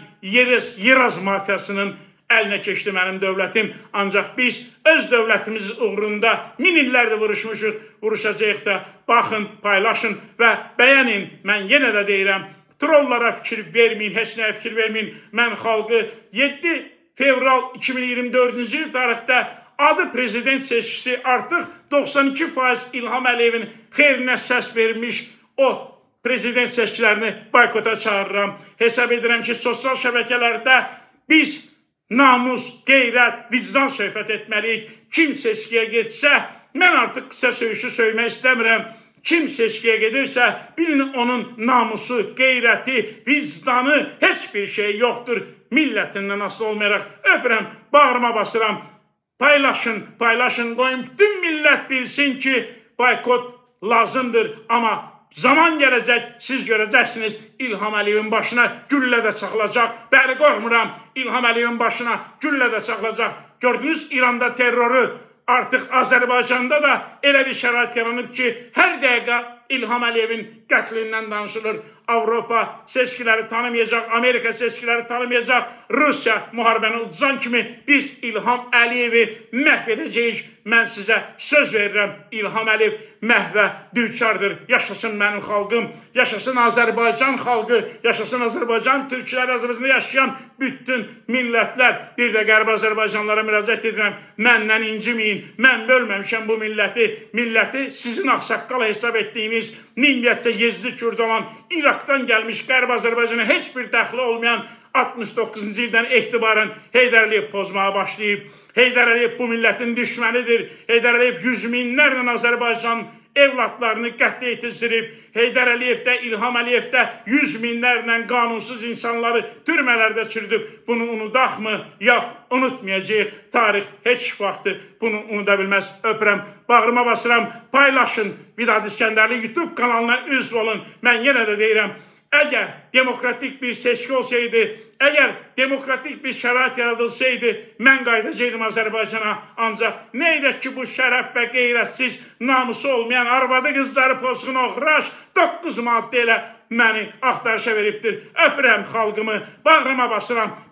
Yeraz mafiyasının əlinə keçdi mənim dövlətim. Ancaq biz öz dövlətimiz uğrunda min illərdə vuruşmuşuq, vuruşacaq da. Baxın, paylaşın və bəyənin. Mən yenə də deyirəm, trollara fikir verməyin, heç nəyə fikir verməyin. Mən xalqı yeddi fevral iki min iyirmi dördüncü il tarixdə adı prezident seçkisi artıq doxsan iki faiz İlham Əliyevin xeyrinə səs vermiş o prezident seçkilərini boykota çağırıram. Hesab edirəm ki, sosial şəbəkələrdə biz namus, qeyrət, vicdan söhbət etməliyik. Kim seçkiyə getsə, mən artıq qısa söyüşü söymək istəmirəm. Kim seçkiyə gedirsə, bilin onun namusu, qeyrəti, vicdanı, heç bir şey yoxdur. Millətindən asılı olmayaraq öpürəm, bağrıma basıram. Paylaşın, paylaşın, qoyun. Bütün millət bilsin ki, boykot lazımdır. Amma zaman gələcək, siz görəcəksiniz, İlham Əliyevin başına güllə də çaxılacaq. Bəli, qorxmuram, İlham Əliyevin başına güllə də çaxılacaq. Gördünüz, İranda terroru, artıq Azərbaycanda da elə bir şərait yaranıb ki, hər dəqiqə İlham Əliyevin qətlindən danışılır. Avropa seçkiləri tanımayacaq, Amerika seçkiləri tanımayacaq, Rusiya müharibəni uduzan kimi biz İlham Əliyevi məhv edəcəyik. Mən sizə söz verirəm, İlham Əliyev məhvə düçardır. Yaşasın mənim xalqım, yaşasın Azərbaycan xalqı, yaşasın Azərbaycan türkləri, Azərbaycanda yaşayan bütün millətlər. Bir də Qərbi Azərbaycanlara müraciət edirəm, məndən inciməyin, mən bölməmişəm bu milləti. Milləti sizin ağsaqqal hesab etdiyiniz, milliyyətcə Yezdi Kürd olan, İraqdan gəlmiş Qərbi Azərbaycana heç bir dəxli olmayan altmış doqquzuncu ildən etibarən Heydər Əliyev pozmağa başlayıb. Heydər Əliyev bu millətin düşmənidir. Heydər Əliyev yüz minlərlə Azərbaycan evlatlarını qətlə yetişdirib. Heydər Əliyev də, İlham Əliyev də yüz minlərlə qanunsuz insanları türmələrdə çürüdüb. Bunu unudaqmı? Yox, unutmayacaq. Tarix heç vaxtı bunu unuda bilməz. Öpürəm, bağrıma basıram, paylaşın. Vidad İskəndərli YouTube kanalına üzv olun. Mən yenə də deyirəm, əgər demokratik bir seçki olsaydı, əgər demokratik bir şərait yaradılsaydı, mən qayıdacaqdım Azərbaycana. Ancaq nə edək ki, bu şərəf və qeyrətsiz, namusu olmayan, arvadı qızları pozğun oxraş, doqquz maddə ilə məni axtarışa veribdir. Öpürəm xalqımı, bağrıma basıram. Biz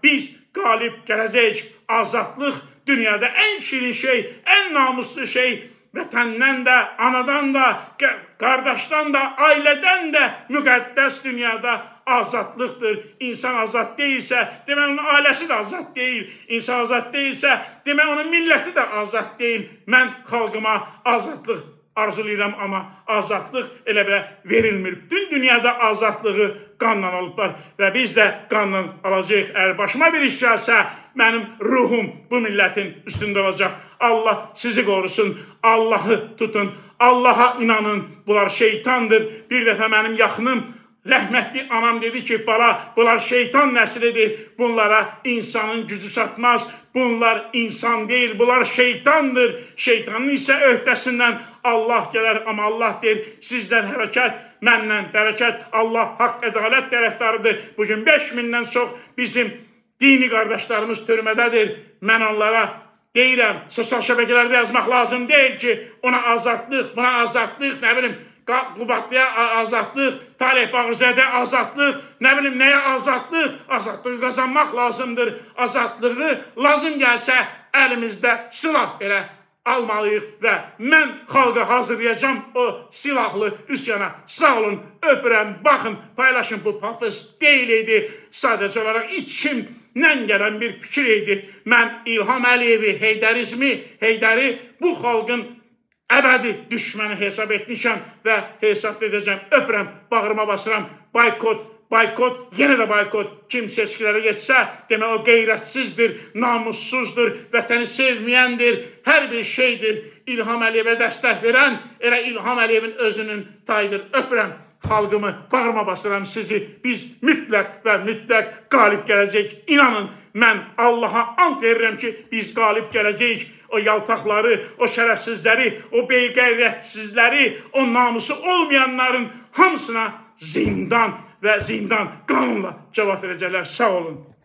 qalib gələcəyik. Azadlıq dünyada ən şirin şey, ən namuslu şey. Vətəndən də, anadan da, qardaşdan da, ailədən də müqəddəs dünyada azadlıqdır. İnsan azad deyilsə, demək onun ailəsi də azad deyil. İnsan azad deyilsə, demək onun milləti də azad deyil. Mən xalqıma azadlıq arzulayıram, amma azadlıq elə belə verilmir. Bütün dünyada azadlığı qanla alıblar və biz də qanla alacağıq. Əgər başıma bir iş gəlsə, mənim ruhum bu millətin üstündə olacaq. Allah sizi qorusun, Allahı tutun, Allaha inanın. Bunlar şeytandır. Bir dəfə mənim yaxınım, rəhmətli anam dedi ki, bala, bunlar şeytan nəslidir. Bunlara insanın gücü çatmaz. Bunlar insan deyil, bunlar şeytandır. Şeytanın isə öhdəsindən Allah gələr, amma Allah deyir, sizdən hərəkət, məndən bərəkət. Allah haqq ədalət tərəfdarıdır. Bugün beş mindən çox bizim dini qardaşlarımız türmədədir. Mən onlara deyirəm, sosial şəbəkələrdə yazmaq lazım deyil ki, ona azadlıq, buna azadlıq, nə bilim, Qubatlıya azadlıq, Talih Bağırzədə azadlıq, nə bilim, nəyə azadlıq? Azadlığı qazanmaq lazımdır. Azadlığı lazım gəlsə, əlimizdə silah belə almalıyıq və mən xalqa hazırlayacağım o silahlı üsyana. Sağ olun, öpürəm, baxın, paylaşın, bu pafos deyil idi. Sadəcə olaraq içimdən gələn bir fikir idi. Mən İlham Əliyevi, Heydərizmi, Heydəri bu xalqın əbədi düşməni hesab etmişəm və hesab edəcəm. Öpürəm, bağrıma basıram, baykot, baykot, yenə də baykot. Kim seçkilərə geçsə, demək o qeyrətsizdir, namussuzdur, vətəni sevməyəndir, hər bir şeydir. İlham Əliyevə dəstək verən, elə İlham Əliyevin özünün tayıdır. Öpürəm, xalqımı, bağrıma basıram sizi. Biz mütləq və mütləq qalib gələcəyik. İnanın, mən Allaha ant verirəm ki, biz qalib gələcəyik. O yaltaqları, o şərəfsizləri, o beyqeyrətsizləri, o namusu olmayanların hamısına zindan və zindan qanunla cavab verəcəklər. Sağ olun.